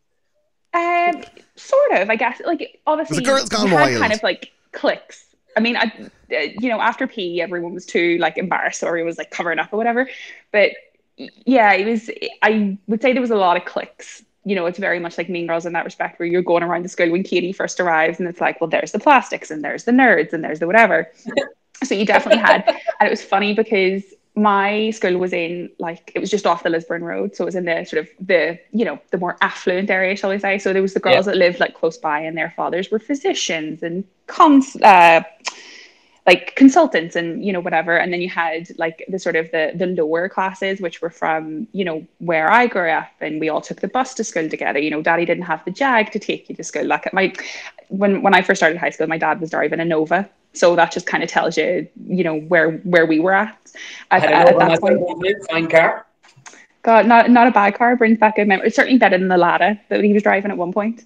Um, sort of, I guess. Like, obviously, Was it Girls Gone we had Wild? kind of like cliques. I mean, I, uh, you know, after P E, everyone was too like embarrassed or it was like covering up or whatever. But y- yeah, it was. I would say there was a lot of cliques. You know, it's very much like Mean Girls in that respect, where you're going around the school when Katie first arrives, and it's like, well, there's the plastics, and there's the nerds, and there's the whatever. So you definitely had, and it was funny because my school was in like, it was just off the Lisburn Road, so it was in the sort of the, you know, the more affluent area, shall we say. So there was the girls Yeah. that lived like close by, and their fathers were physicians and cons uh like consultants and, you know, whatever. And then you had like the sort of the, the lower classes, which were from, you know, where I grew up, and we all took the bus to school together. You know, daddy didn't have the Jag to take you to school. Like my, when, when I first started high school, my dad was driving a Nova. So that just kind of tells you, you know, where, where we were at at, at, at that point. Fine car. God, not not a bad car. Brings back good memories. It's certainly better than the Lada that he was driving at one point.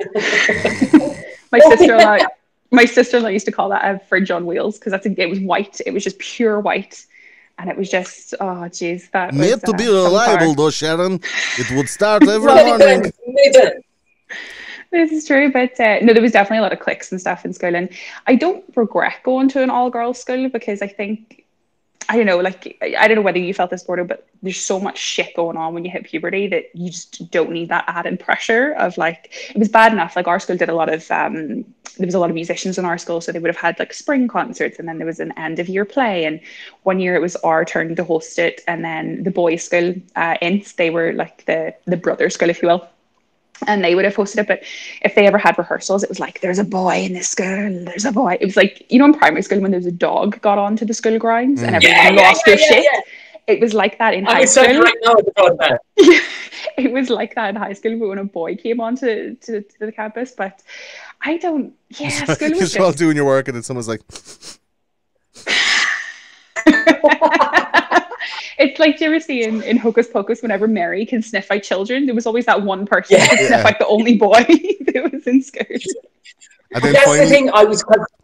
my sister-in-law, my sister-in-law used to call that a fridge on wheels, because that's a, it was white. It was just pure white, and it was just oh jeez, that made was, to uh, be reliable though, Sharon. It would start every morning. This is true, but uh, no, there was definitely a lot of cliques and stuff in school, and I don't regret going to an all-girls school, because I think, I don't know, like, I don't know whether you felt this, Gordo, but there's so much shit going on when you hit puberty that you just don't need that added pressure of, like, it was bad enough. Like, our school did a lot of, um, there was a lot of musicians in our school, so they would have had, like, spring concerts, and then there was an end-of-year play, and one year it was our turn to host it, and then the boys' school, uh, Ints, they were, like, the, the brother school, if you will. And they would have hosted it, but if they ever had rehearsals, it was like, there's a boy in this school, there's a boy. It was like, you know, in primary school when there was a dog got onto the school grounds mm. and everyone yeah, lost yeah, their yeah, shit. Yeah. It was like that in I'm high school. Right now about that. It was like that in high school, but when a boy came onto to, to the campus. But I don't, yeah, so, school was just... You're all doing your work and then someone's like... It's like, do you ever see in, in Hocus Pocus, whenever Mary can sniff out children, there was always that one person yeah. who could sniff out the only boy that was in school. And then that's finally... the thing. I was,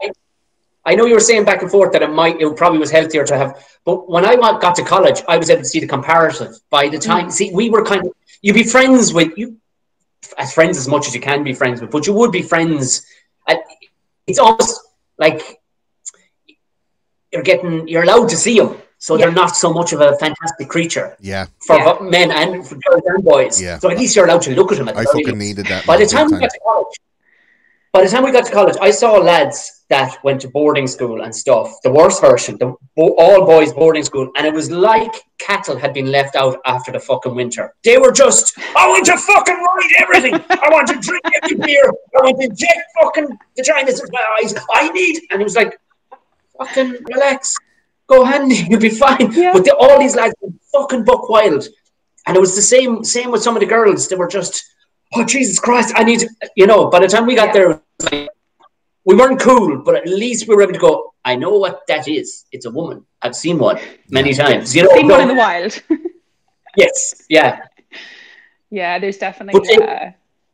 I know you were saying back and forth that it might, it probably was healthier to have, but when I got to college, I was able to see the comparative. By the time, mm. see, we were kind of, you'd be friends with you, as friends as much as you can be friends with, but you would be friends. At, it's almost like you're getting, you're allowed to see them. So yeah. they're not so much of a fantastic creature. Yeah. For yeah. men and for girls and boys. Yeah. So at least you're allowed to look at them. At I fucking needed that. By the time we got to college, by the time we got to college, I saw lads that went to boarding school and stuff. The worst version, the all boys boarding school, and it was like cattle had been left out after the fucking winter. They were just, I want to fucking ride everything. I want to drink every beer. I want to inject fucking vaginas in my eyes. I need, and it was like, fucking relax. Go handy, you'll be fine. Yeah. But the, all these lads were fucking buck wild. And it was the same same with some of the girls. They were just, oh, Jesus Christ, I need to, you know, by the time we got yeah. there, it was like, we weren't cool, but at least we were able to go, I know what that is. It's a woman. I've seen one many times. You know, seen one in the wild. Yes, yeah. Yeah, there's definitely, but, uh,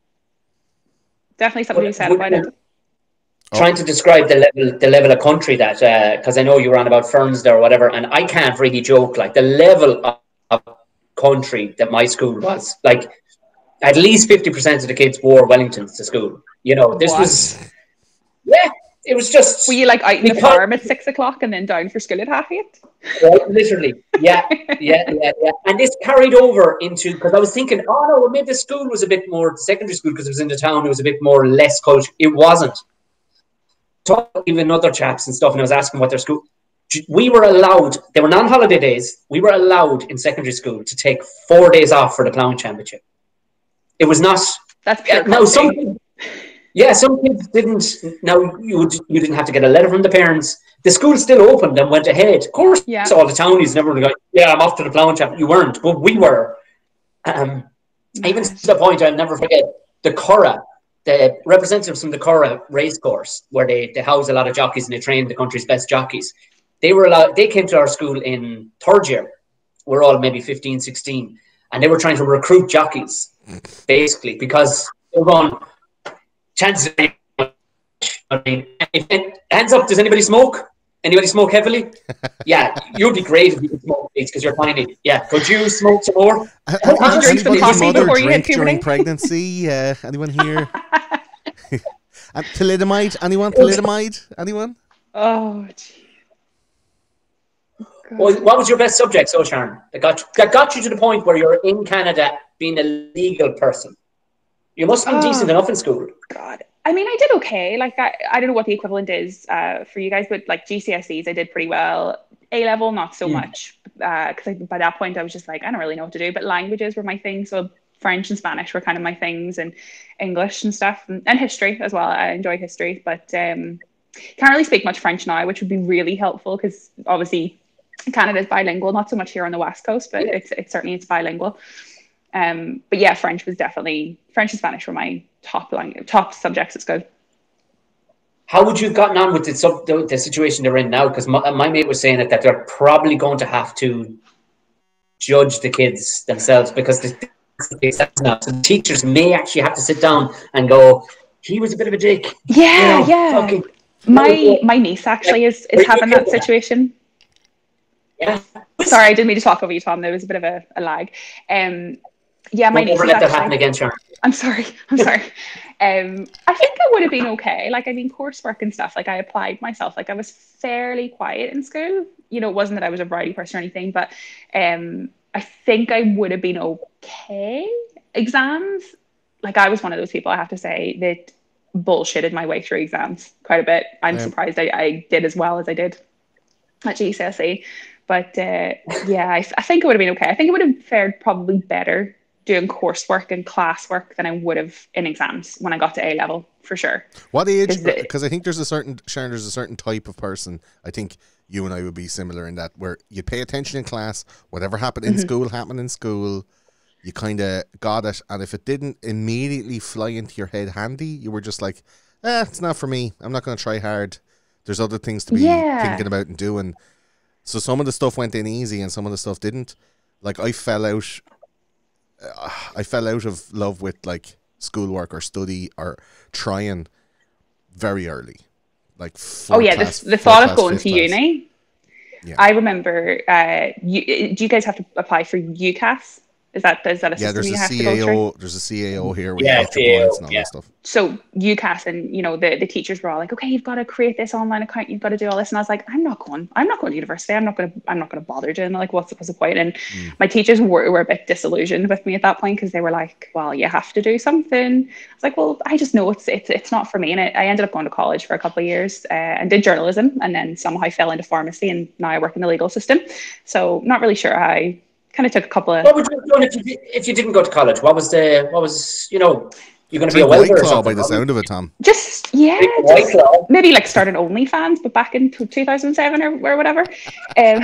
definitely something to be said about it. Trying to describe the level, the level of country that, because uh, I know you were on about firms there or whatever, and I can't really joke. Like the level of, of country that my school was, like at least fifty percent of the kids wore Wellingtons to school. You know, this what? was, yeah, it was just. Were you like out in the farm at six o'clock and then down for school at half eight? Right, literally, yeah, yeah, yeah, yeah. And this carried over into, because I was thinking, oh no, well, maybe the school was a bit more, secondary school, because it was in the town, it was a bit more less culture. It wasn't. Talking with other chaps and stuff, and I was asking what their school. We were allowed. They were non-holiday days. We were allowed in secondary school to take four days off for the ploughing championship. It was not. That's pure now some. Kids, yeah, some kids didn't. Now you you didn't have to get a letter from the parents. The school still opened and went ahead. Of course, yeah. all the townies never were like, yeah, I'm off to the ploughing championship. You weren't, but we were. Um, even to the point I'll never forget the Curragh. The representatives from the Curragh race course, where they, they house a lot of jockeys and they train the country's best jockeys, they were allowed, they came to our school in third year. We're all maybe fifteen, sixteen, and they were trying to recruit jockeys, basically, because they were going, chances are, I mean, if, hands up, does anybody smoke? Anybody smoke heavily? Yeah, you'd be great if you could smoke, because you're tiny. Yeah, could you smoke some more? Uh, uh, did anybody mother drink during pregnancy? Uh, anyone here? And thalidomide? Anyone? Thalidomide? Anyone? Oh, gee. Well, what was your best subject, so Sharon? That got, that got you to the point where you're in Canada being a legal person. You must have been oh, decent enough in school. God. I mean, I did okay. Like, I, I don't know what the equivalent is uh, for you guys, but like G C S Es, I did pretty well. A-level, not so mm. much. Because uh, by that point, I was just like, I don't really know what to do. But languages were my thing. So French and Spanish were kind of my things, and English and stuff. And, and history as well. I enjoy history. But um, can't really speak much French now, which would be really helpful because obviously Canada is bilingual, not so much here on the West Coast, but it's, it's certainly it's bilingual. Um, but yeah, French was definitely, French and Spanish were my top language, top subjects at school. How would you have gotten on with the, sub, the, the situation they're in now? Because my, my mate was saying that, that they're probably going to have to judge the kids themselves because the, the, now. So the teachers may actually have to sit down and go, he was a bit of a dick. Yeah, you know, yeah. fucking, my my niece actually is, is having that situation. Yeah. Sorry, I didn't mean to talk over you, Tom. There was a bit of a, a lag. Um, yeah, my Don't niece ever is let that actually, happen again, Sharon. I'm sorry. I'm sorry. Um, I think I would have been okay. Like, I mean, coursework and stuff, like I applied myself. Like I was fairly quiet in school. You know, it wasn't that I was a rowdy person or anything, but um, I think I would have been okay. Exams, like I was one of those people, I have to say, that bullshitted my way through exams quite a bit. I'm Yeah. surprised I, I did as well as I did at G C S E. But uh, yeah, I, I think it would have been okay. I think it would have fared probably better doing coursework and classwork than I would have in exams when I got to A level, for sure. What age? Is the- Because I think there's a certain, Sharon, there's a certain type of person. I think you and I would be similar in that, where you pay attention in class, whatever happened in Mhm. school happened in school. You kind of got it, and if it didn't immediately fly into your head handy, you were just like, eh, it's not for me. I'm not going to try hard. There's other things to be Yeah. thinking about and doing. So some of the stuff went in easy and some of the stuff didn't. Like I fell out, uh, I fell out of love with like schoolwork or study or trying very early. Like Oh yeah, class, the, the thought of class, going fifth to class. uni. Yeah. I remember, uh, you, do you guys have to apply for UCAS? Is that is that a Yeah, system there's you a have to go through? C A O. There's a C A O here with Yeah, electric C A O, points and all yeah. that stuff. So UCAS and you know the, the teachers were all like, okay, you've got to create this online account, you've got to do all this, and I was like, I'm not going, I'm not going to university. I'm not going to, I'm not going to bother doing it. Like, what's, what's the point? And Mm. my teachers were, were a bit disillusioned with me at that point because they were like, well, you have to do something. I was like, well, I just know it's it's it's not for me. And I, I ended up going to college for a couple of years uh, and did journalism, and then somehow fell into pharmacy, and now I work in the legal system. So not really sure how. I kind of took a couple of. What would you have done if you, did- if you didn't go to college? What was the, what was, you know, you're going to be a Drink White welder or Claw something? by the sound of it, Tom. Just yeah, Drink just White Claw. maybe like start an OnlyFans, but back in two thousand seven or, or whatever. Um,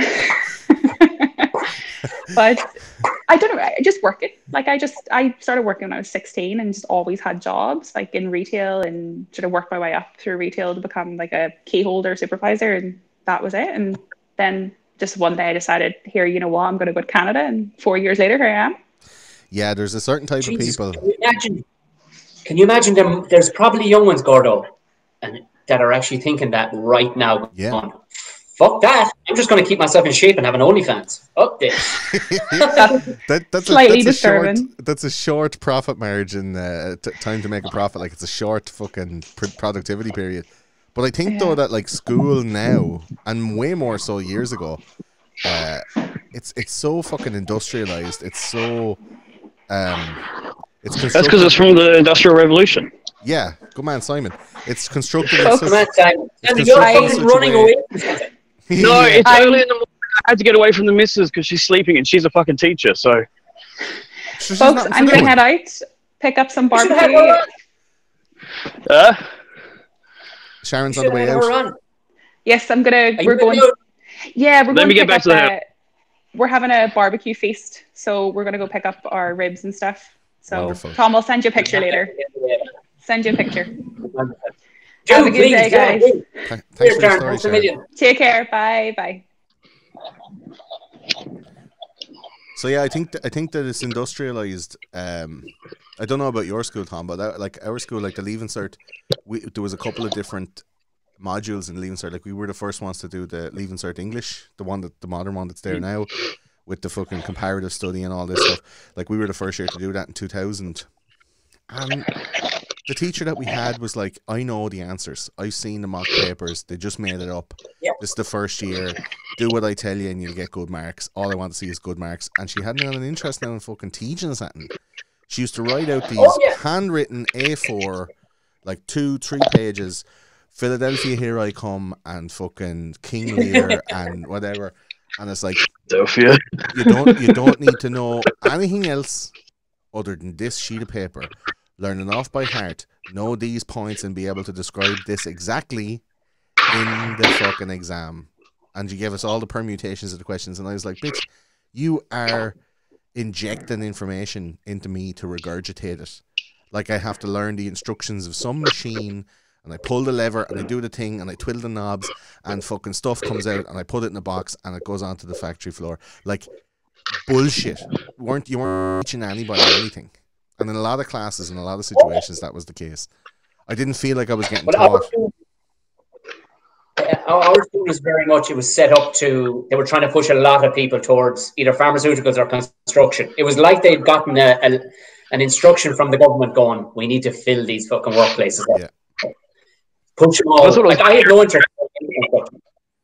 but I don't know. I just work it. Like I just I started working when I was sixteen and just always had jobs like in retail and sort of worked my way up through retail to become like a key holder supervisor, and that was it. And then just one day I decided, here, you know what, I'm going to go to Canada, and four years later, here I am. Yeah, there's a certain type Jesus, of can people. you imagine? Can you imagine them? There's probably young ones, Gordo, and that are actually thinking that right now. Yeah. Going, fuck that! I'm just going to keep myself in shape and have an OnlyFans. Up this. that, that's Slightly a, that's a short. disturbing. That's a short profit margin. Uh, t- time to make a profit. Like it's a short fucking pr- productivity period. But I think though Yeah. that like school now, and way more so years ago, uh, it's it's so fucking industrialized. It's so um, it's That's because constructed- it's from the Industrial Revolution. yeah. Good man, Simon. It's constructed. in Folks, such- Come on, Simon. It's And you're constructed in fucking such a running way- away from something. No, Yeah. it's I'm- early in the morning. I had to get away from the missus because she's sleeping and she's a fucking teacher. So She's Folks, nothing I'm to going do. to head out, pick up some You should have barbecue. her on. uh, Sharon's You on the should way have her out. on. Yes, I'm gonna. Are We're you going. gonna Yeah, we're Let going me to get pick back up. to the- uh, we're having a barbecue feast, so we're gonna go pick up our ribs and stuff. So Wonderful. Tom, I'll send you a picture later. Send you a picture. Do, Have a good please, day, yeah, guys. do. Th- Thanks Here, for your Sharon, story, thanks a Sharon. million. Take care. Bye. Bye. So yeah, I think th- I think that it's industrialized. Um, I don't know about your school, Tom, but that, like our school, like the Leaving Cert, we there was a couple of different modules in Leaving Cert. Like we were the first ones to do the Leaving Cert English, the one that the modern one that's there now, with the fucking comparative study and all this stuff. Like we were the first year to do that in two thousand, and the teacher that we had was like, I know the answers. I've seen the mock papers. They just made it up. Yeah. This is the first year. Do what I tell you and you'll get good marks. All I want to see is good marks. And she hadn't had an interest now in fucking teaching us anything. She used to write out these Oh, yeah. handwritten A four, like two, three pages, Philadelphia, Here I Come, and fucking King Lear and whatever. And it's like, Sophia. you don't you don't need to know anything else other than this sheet of paper. Learn it off by heart, know these points and be able to describe this exactly, in the fucking exam, and you gave us all the permutations of the questions, and I was like, bitch, you are injecting information into me to regurgitate it. Like I have to learn the instructions of some machine, and I pull the lever, and I do the thing, and I twiddle the knobs, and fucking stuff comes out, and I put it in a box, and it goes onto the factory floor. Like, bullshit. weren't You weren't teaching anybody anything. And in a lot of classes, in a lot of situations, that was the case. I didn't feel like I was getting But taught. our school, yeah, our, our school was very much, it was set up to, they were trying to push a lot of people towards either pharmaceuticals or construction. It was like they'd gotten a, a, an instruction from the government going, we need to fill these fucking workplaces up. Yeah. Push them all. That's what I was- Like, I had no interest in construction.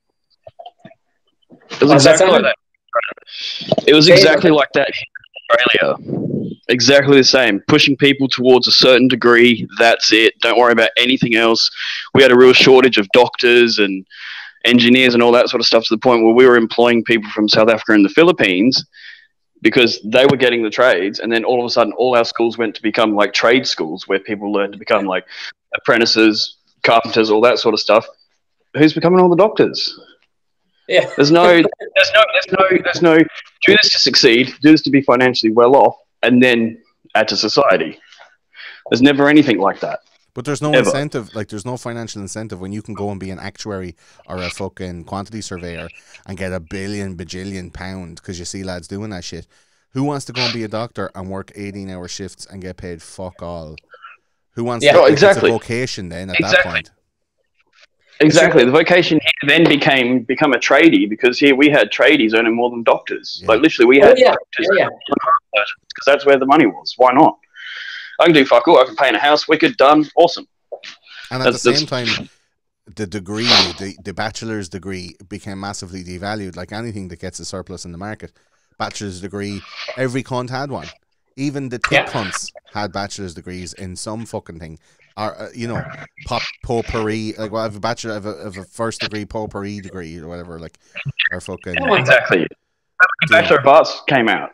It was What's that, exactly like Simon? that. It was exactly like that here in Australia. Exactly the same. Pushing people towards a certain degree. That's it. Don't worry about anything else. We had a real shortage of doctors and engineers and all that sort of stuff, to the point where we were employing people from South Africa and the Philippines because they were getting the trades. And then all of a sudden, all our schools went to become like trade schools where people learned to become like apprentices, carpenters, all that sort of stuff. Who's becoming all the doctors? Yeah. There's no, there's no, there's no, there's no, do this to succeed, do this to be financially well off, and then add to society. There's never anything like that. But there's no Ever. incentive, like there's no financial incentive when you can go and be an actuary or a fucking quantity surveyor and get a billion bajillion pound because you see lads doing that shit. Who wants to go and be a doctor and work eighteen hour shifts and get paid fuck all? Who wants Yeah, to, oh, like, exactly. It's a vocation then at Exactly. that point. Exactly. The vocation here then became become a tradie, because here we had tradies earning more than doctors. Yeah. Like literally, we Oh, had yeah. doctors Yeah, yeah. because that's where the money was. Why not? I can do fuck all. I can paint a house. Wicked, done, awesome. And at That's- the same that's- time, the degree, the, the bachelor's degree became massively devalued, like anything that gets a surplus in the market. Bachelor's degree, every cunt had one. Even the tit Yeah. cunts had bachelor's degrees in some fucking thing. Or, uh, you know, pop potpourri, like, well, I have a bachelor, I have a, I have a first degree potpourri degree or whatever, like, or fucking. Come on. Exactly. Bachelor of Arts came out.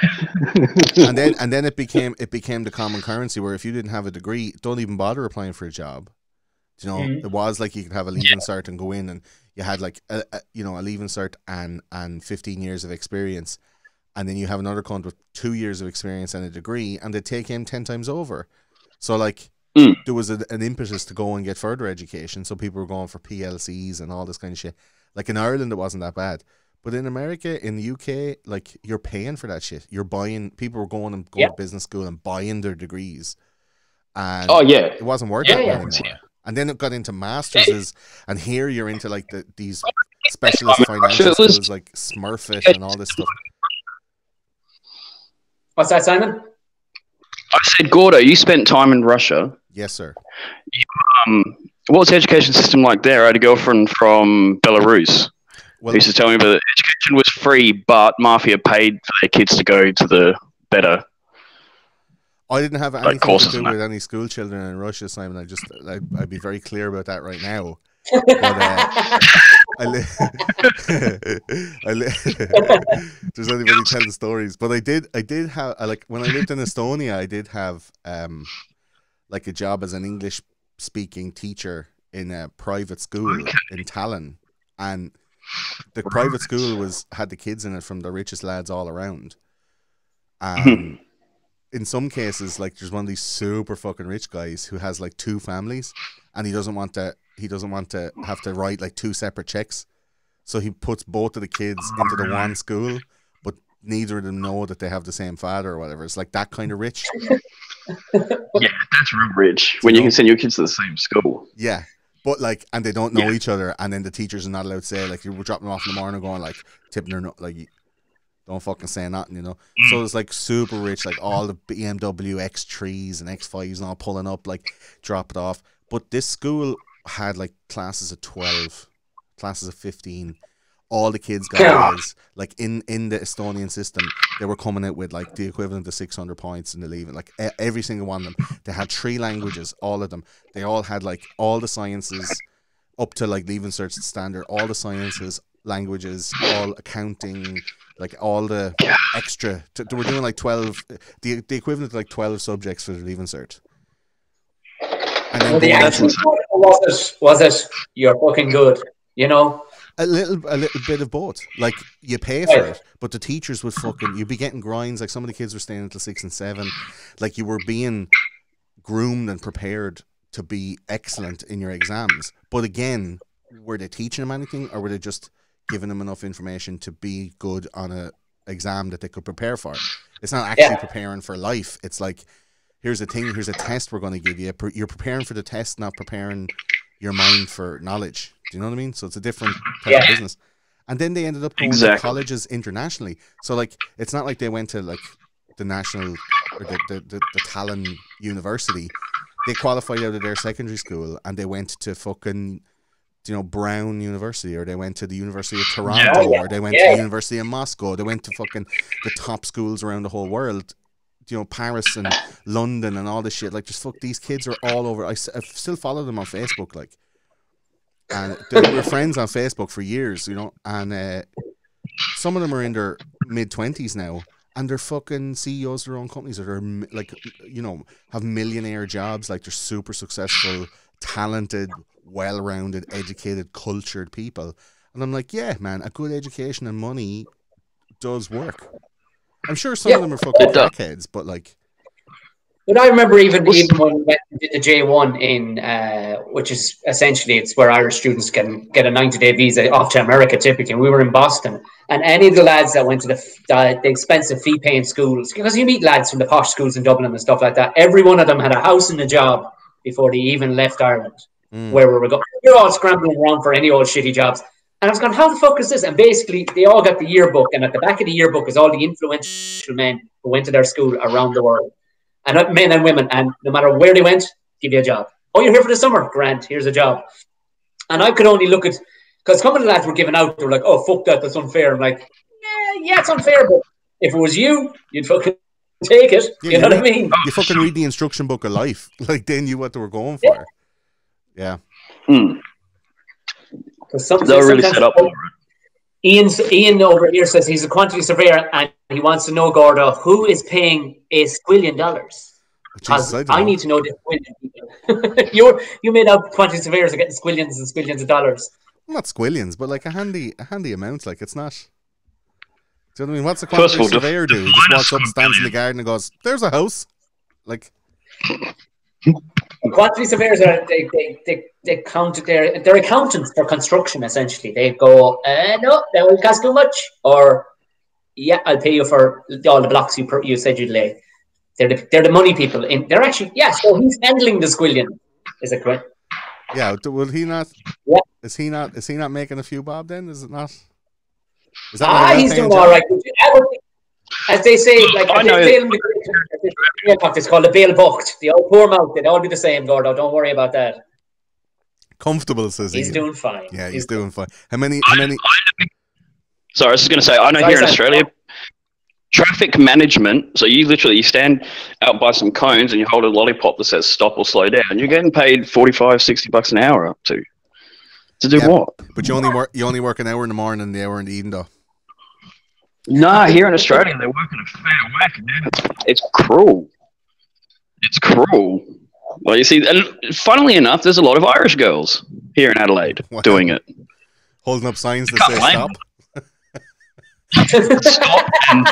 And then, and then it became, it became the common currency where if you didn't have a degree, don't even bother applying for a job. You know, Mhm. it was like you could have a leaving cert and go in, and you had like a, a you know a leaving cert and and fifteen years of experience, and then you have another cunt with two years of experience and a degree, and they take him ten times over. So like Mm. there was a, an impetus to go and get further education, so people were going for P L Cs and all this kind of shit. Like in Ireland, it wasn't that bad, but in America, in the U K, like you're paying for that shit. You're buying. People were going and going Yeah. to business school and buying their degrees, and Oh yeah. it wasn't worth Yeah, it yeah. anymore. And then it got into masters, and here you're into like the these specialist financial It was- schools like Smurfit and all this stuff. What's that, Simon? I said, Gordo, you spent time in Russia. Yes, sir. Um, what was the education system like there? I had a girlfriend from Belarus Well, who used to tell me that education was free, but mafia paid for their kids to go to the better. I didn't have anything to courses do and that. with any school children in Russia, Simon. I just, I, I'd be very clear about that right now. But, uh, I li- I li- There's anybody telling stories, but I did, I did have, I like when I lived in Estonia, I did have, um, like a job as an English speaking teacher in a private school in Tallinn, and the private school was had the kids in it from the richest lads all around, and in some cases, like there's one of these super fucking rich guys who has like two families, and he doesn't want to, he doesn't want to have to write like two separate checks, so he puts both of the kids into the one school, but neither of them know that they have the same father or whatever. It's like that kind of rich. Yeah, that's real rich. When you can send your kids to the same school. Yeah. But like, and they don't know Yeah. each other, and then the teachers are not allowed to say, like, you were dropping them off in the morning going, like, tipping their, no- like, don't fucking say nothing, you know? So it's like super rich, like all the B M W X threes and X fives and all pulling up, like, drop it off. But this school had like classes of twelve, classes of fifteen. All the kids got A's. Like in, in the Estonian system, they were coming out with like the equivalent of six hundred points in the leaving. Like e- every single one of them. They had three languages, all of them. They all had like all the sciences up to like leaving cert standard, all the sciences, languages, all accounting, like all the extra. T- they were doing like twelve, the, the equivalent of like twelve subjects for the leaving cert. And then then Well, the going That's actual insane. or was it? Was it? You're fucking good. You know. a little a little bit of both. Like you pay for Right. it, but the teachers would fucking you'd be getting grinds. Like some of the kids were staying until six and seven. Like you were being groomed and prepared to be excellent in your exams. But again, were they teaching them anything, or were they just giving them enough information to be good on a exam that they could prepare for? It's not actually Yeah. preparing for life. It's like, here's a thing, here's a test we're going to give you. You're preparing for the test, not preparing your mind for knowledge. Do you know what I mean? So it's a different type Yeah. of business. And then they ended up going to Exactly. colleges internationally. So like, it's not like they went to like the national or the the, the, the Talon University. They qualified out of their secondary school and they went to fucking, you know, Brown University, or they went to the University of Toronto, Yeah. or they went Yeah. to the University of Moscow. They went to fucking the top schools around the whole world. You know, Paris and London and all this shit. Like, just fuck, these kids are all over. I, s- I still follow them on Facebook, like, and they were friends on Facebook for years, you know. And uh, some of them are in their mid twenties now, and they're fucking C E Os of their own companies, or they're mi- like, you know, have millionaire jobs. Like, they're super successful, talented, well-rounded, educated, cultured people. And I'm like, yeah, man, a good education and money does work. I'm sure some Yeah. of them are fucking It does. crackheads, but like, But I remember even even when we went and did the J one in, uh, which is essentially it's where Irish students can get a ninety day visa off to America typically. We were in Boston, and any of the lads that went to the the, the expensive fee paying schools, because you meet lads from the posh schools in Dublin and stuff like that. Every one of them had a house and a job before they even left Ireland, mm, where we were going. We were all scrambling around for any old shitty jobs. And I was going, how the fuck is this? And basically, they all got the yearbook, and at the back of the yearbook is all the influential men who went to their school around the world. And uh, men and women, and no matter where they went, give you a job. Oh, you're here for the summer? Grant, here's a job. And I could only look at, because some of the lads were giving out, they were like, oh, fuck that, that's unfair. I'm like, yeah, yeah, it's unfair, but if it was you, you'd fucking take it. Yeah, you know you what I mean? you fucking read the instruction book of life. Like, they knew what they were going for. Yeah. Hmm. Because some, They're really sometimes- set up for it. Ian, Ian over here says he's a quantity surveyor, and he wants to know, Gordo, who is paying a squillion dollars? Jesus, Because I, don't I know. need to know this squillion. You're, you made out quantity surveyors are getting squillions and squillions of dollars. Not squillions, but like a handy, a handy amount. Like, it's not. Do you know what I mean? What's a First quantity of all, surveyor do? He just define a walks up, stands in the squillion. garden, and goes, "There's a house." Like, Quantity surveyors are they they they, they count they're they're accountants for construction essentially. They go, uh, no, that will cost too much, or yeah, I'll pay you for all the blocks you per, you said you'd lay. They're the, they're the money people. In they're actually yeah. So he's handling the squillion. Is it correct? yeah, d- will he not? Yeah. Is he not? Is he not making a few bob? Then is it not? Is that Ah, not a he's well-paying doing all job? right. I would think- As they say, like I as they know. bail him the it's called a bail booked. The old poor mouth, they'd all be the same, Gordo. Don't worry about that. Comfortable, says He's Ian. doing fine. Yeah, he's doing fine. How many? How many? Sorry, I was just going to say, I know Sorry, here in sorry. Australia, traffic management, so you literally you stand out by some cones and you hold a lollipop that says stop or slow down. You're getting paid forty-five, sixty bucks an hour up to. To do Yeah. what? But you only work. You only work an hour in the morning and the hour in the evening, though. Nah, here in Australia, they're working a fair whack, man. It's, it's cruel. It's cruel. Well, you see, and funnily enough, there's a lot of Irish girls here in Adelaide Wow. doing it. Holding up signs that Can't say blame stop. Stop and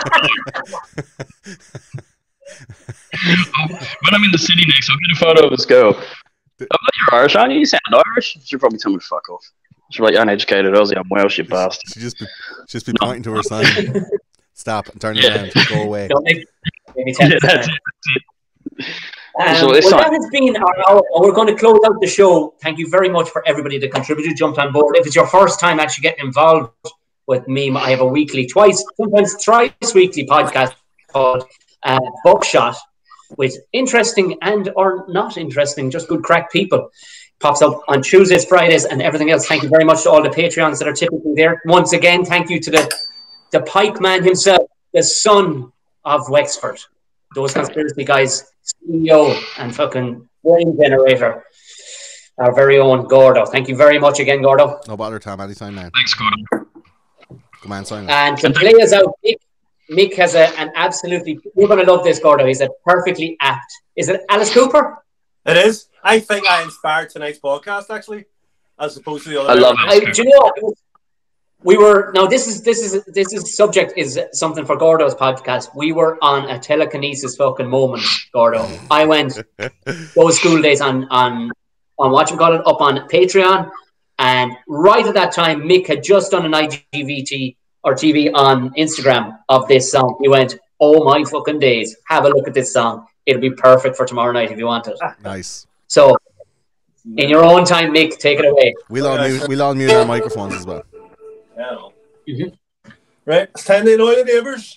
when I'm in the city next, I'll get a photo of this girl. I'm like, you're Irish, aren't you? You sound Irish. She'll probably tell me to fuck off. She'll be like, uneducated Aussie, I'm Welsh, you bastard. She just be, just be pointing to her sign. Stop and turn Yeah. around. Go away. Don't make maybe ten Yeah, that's percent. it. Um, So well, it's that not- has been our hour. We're going to close out the show. Thank you very much for everybody that contributed, jumped on board. If it's your first time actually getting involved with me, I have a weekly, twice, sometimes thrice weekly podcast called uh, Buckshot, with interesting and or not interesting, just good crack people. Pops up on Tuesdays, Fridays, and everything else. Thank you very much to all the Patreons that are typically there. Once again, thank you to the the Pike man himself, the son of Wexford. Those conspiracy guys, C E O and fucking brain generator, our very own Gordo. Thank you very much again, Gordo. No bother, Tom. Anytime, man. Thanks, Gordon. Come on, sign it. And to play us out, Mick, Mick has a, an absolutely, you're going to love this, Gordo. He's a perfectly apt, is it Alice Cooper? It is. I think I inspired tonight's podcast actually, as opposed to the other. I love I, do you know? We were now. This is this is this is subject is something for Gordo's podcast. We were on a telekinesis fucking moment, Gordo. I went those school days on on on what you call it up on Patreon, and right at that time, Mick had just done an I G V T or T V on Instagram of this song. We went, oh my fucking days! Have a look at this song. It'll be perfect for tomorrow night if you want it. Nice. So, in your own time, Mick, take it away. We'll all mute, we'll all mute our microphones as well. Yeah. Mm-hmm. Right, it's time to annoy the neighbours.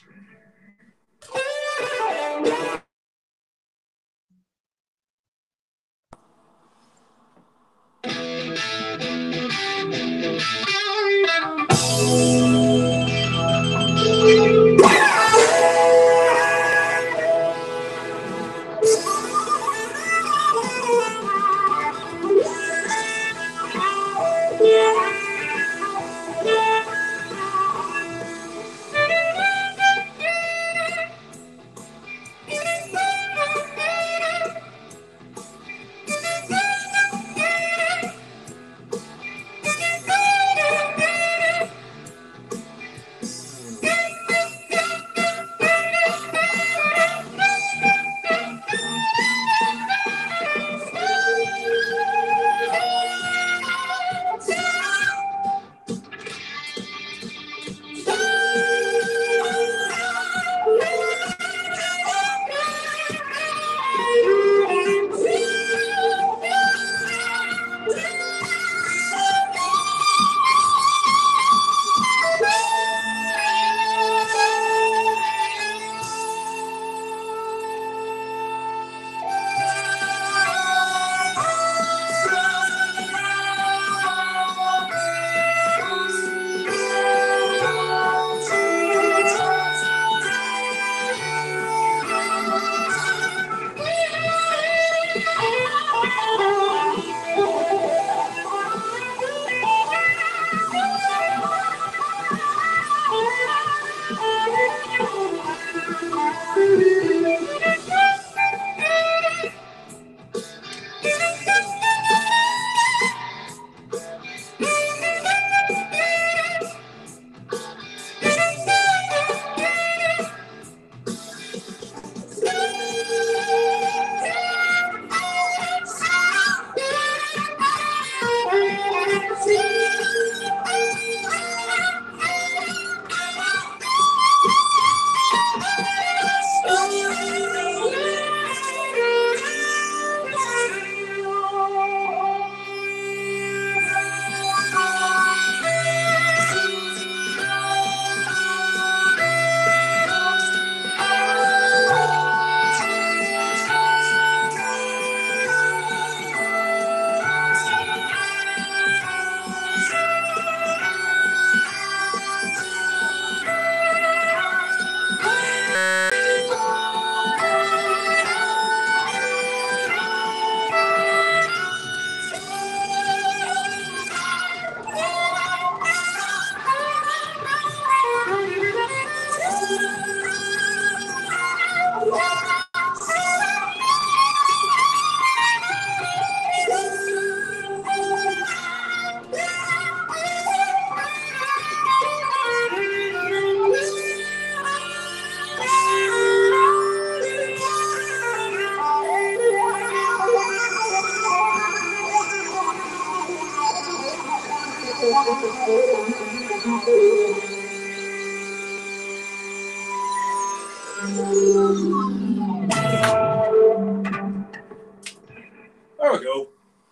There we go.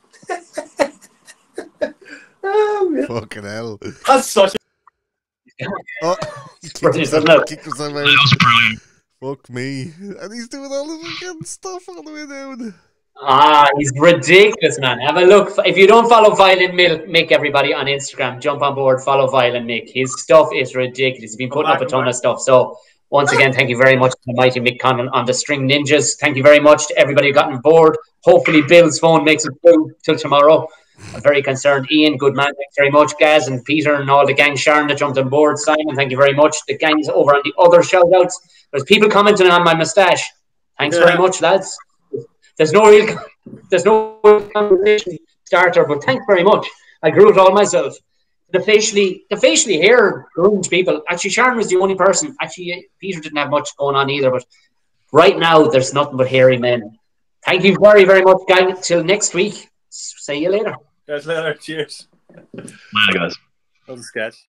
Oh, fucking hell. That's such a... Oh, he kicked himself, kicked himself out. That was brilliant. Fuck me. And he's doing all the fucking stuff all the way down. Ah, he's ridiculous, man. Have a look. If you don't follow Violin Mick, everybody on Instagram, jump on board, follow Violin Mick. His stuff is ridiculous. He's been putting up a ton of stuff. So, once again, thank you very much to the mighty Mick Conlon on the String Ninjas. Thank you very much to everybody who got on board. Hopefully, Bill's phone makes it through till tomorrow. I'm very concerned. Ian, good man. Thanks very much. Gaz and Peter and all the gang. Sharon that jumped on board. Simon, thank you very much. The gang's over on the other shout outs. There's people commenting on my moustache. Thanks yeah. very much, lads. there's no real, there's no conversation starter. But thanks very much. I grew it all myself. The facially, the facially hair groomed people. Actually, Sharon was the only person. Actually, Peter didn't have much going on either. But right now, there's nothing but hairy men. Thank you very, very much, guys. Till next week. See you later. Guys, later. Cheers. Later, guys. That was a sketch.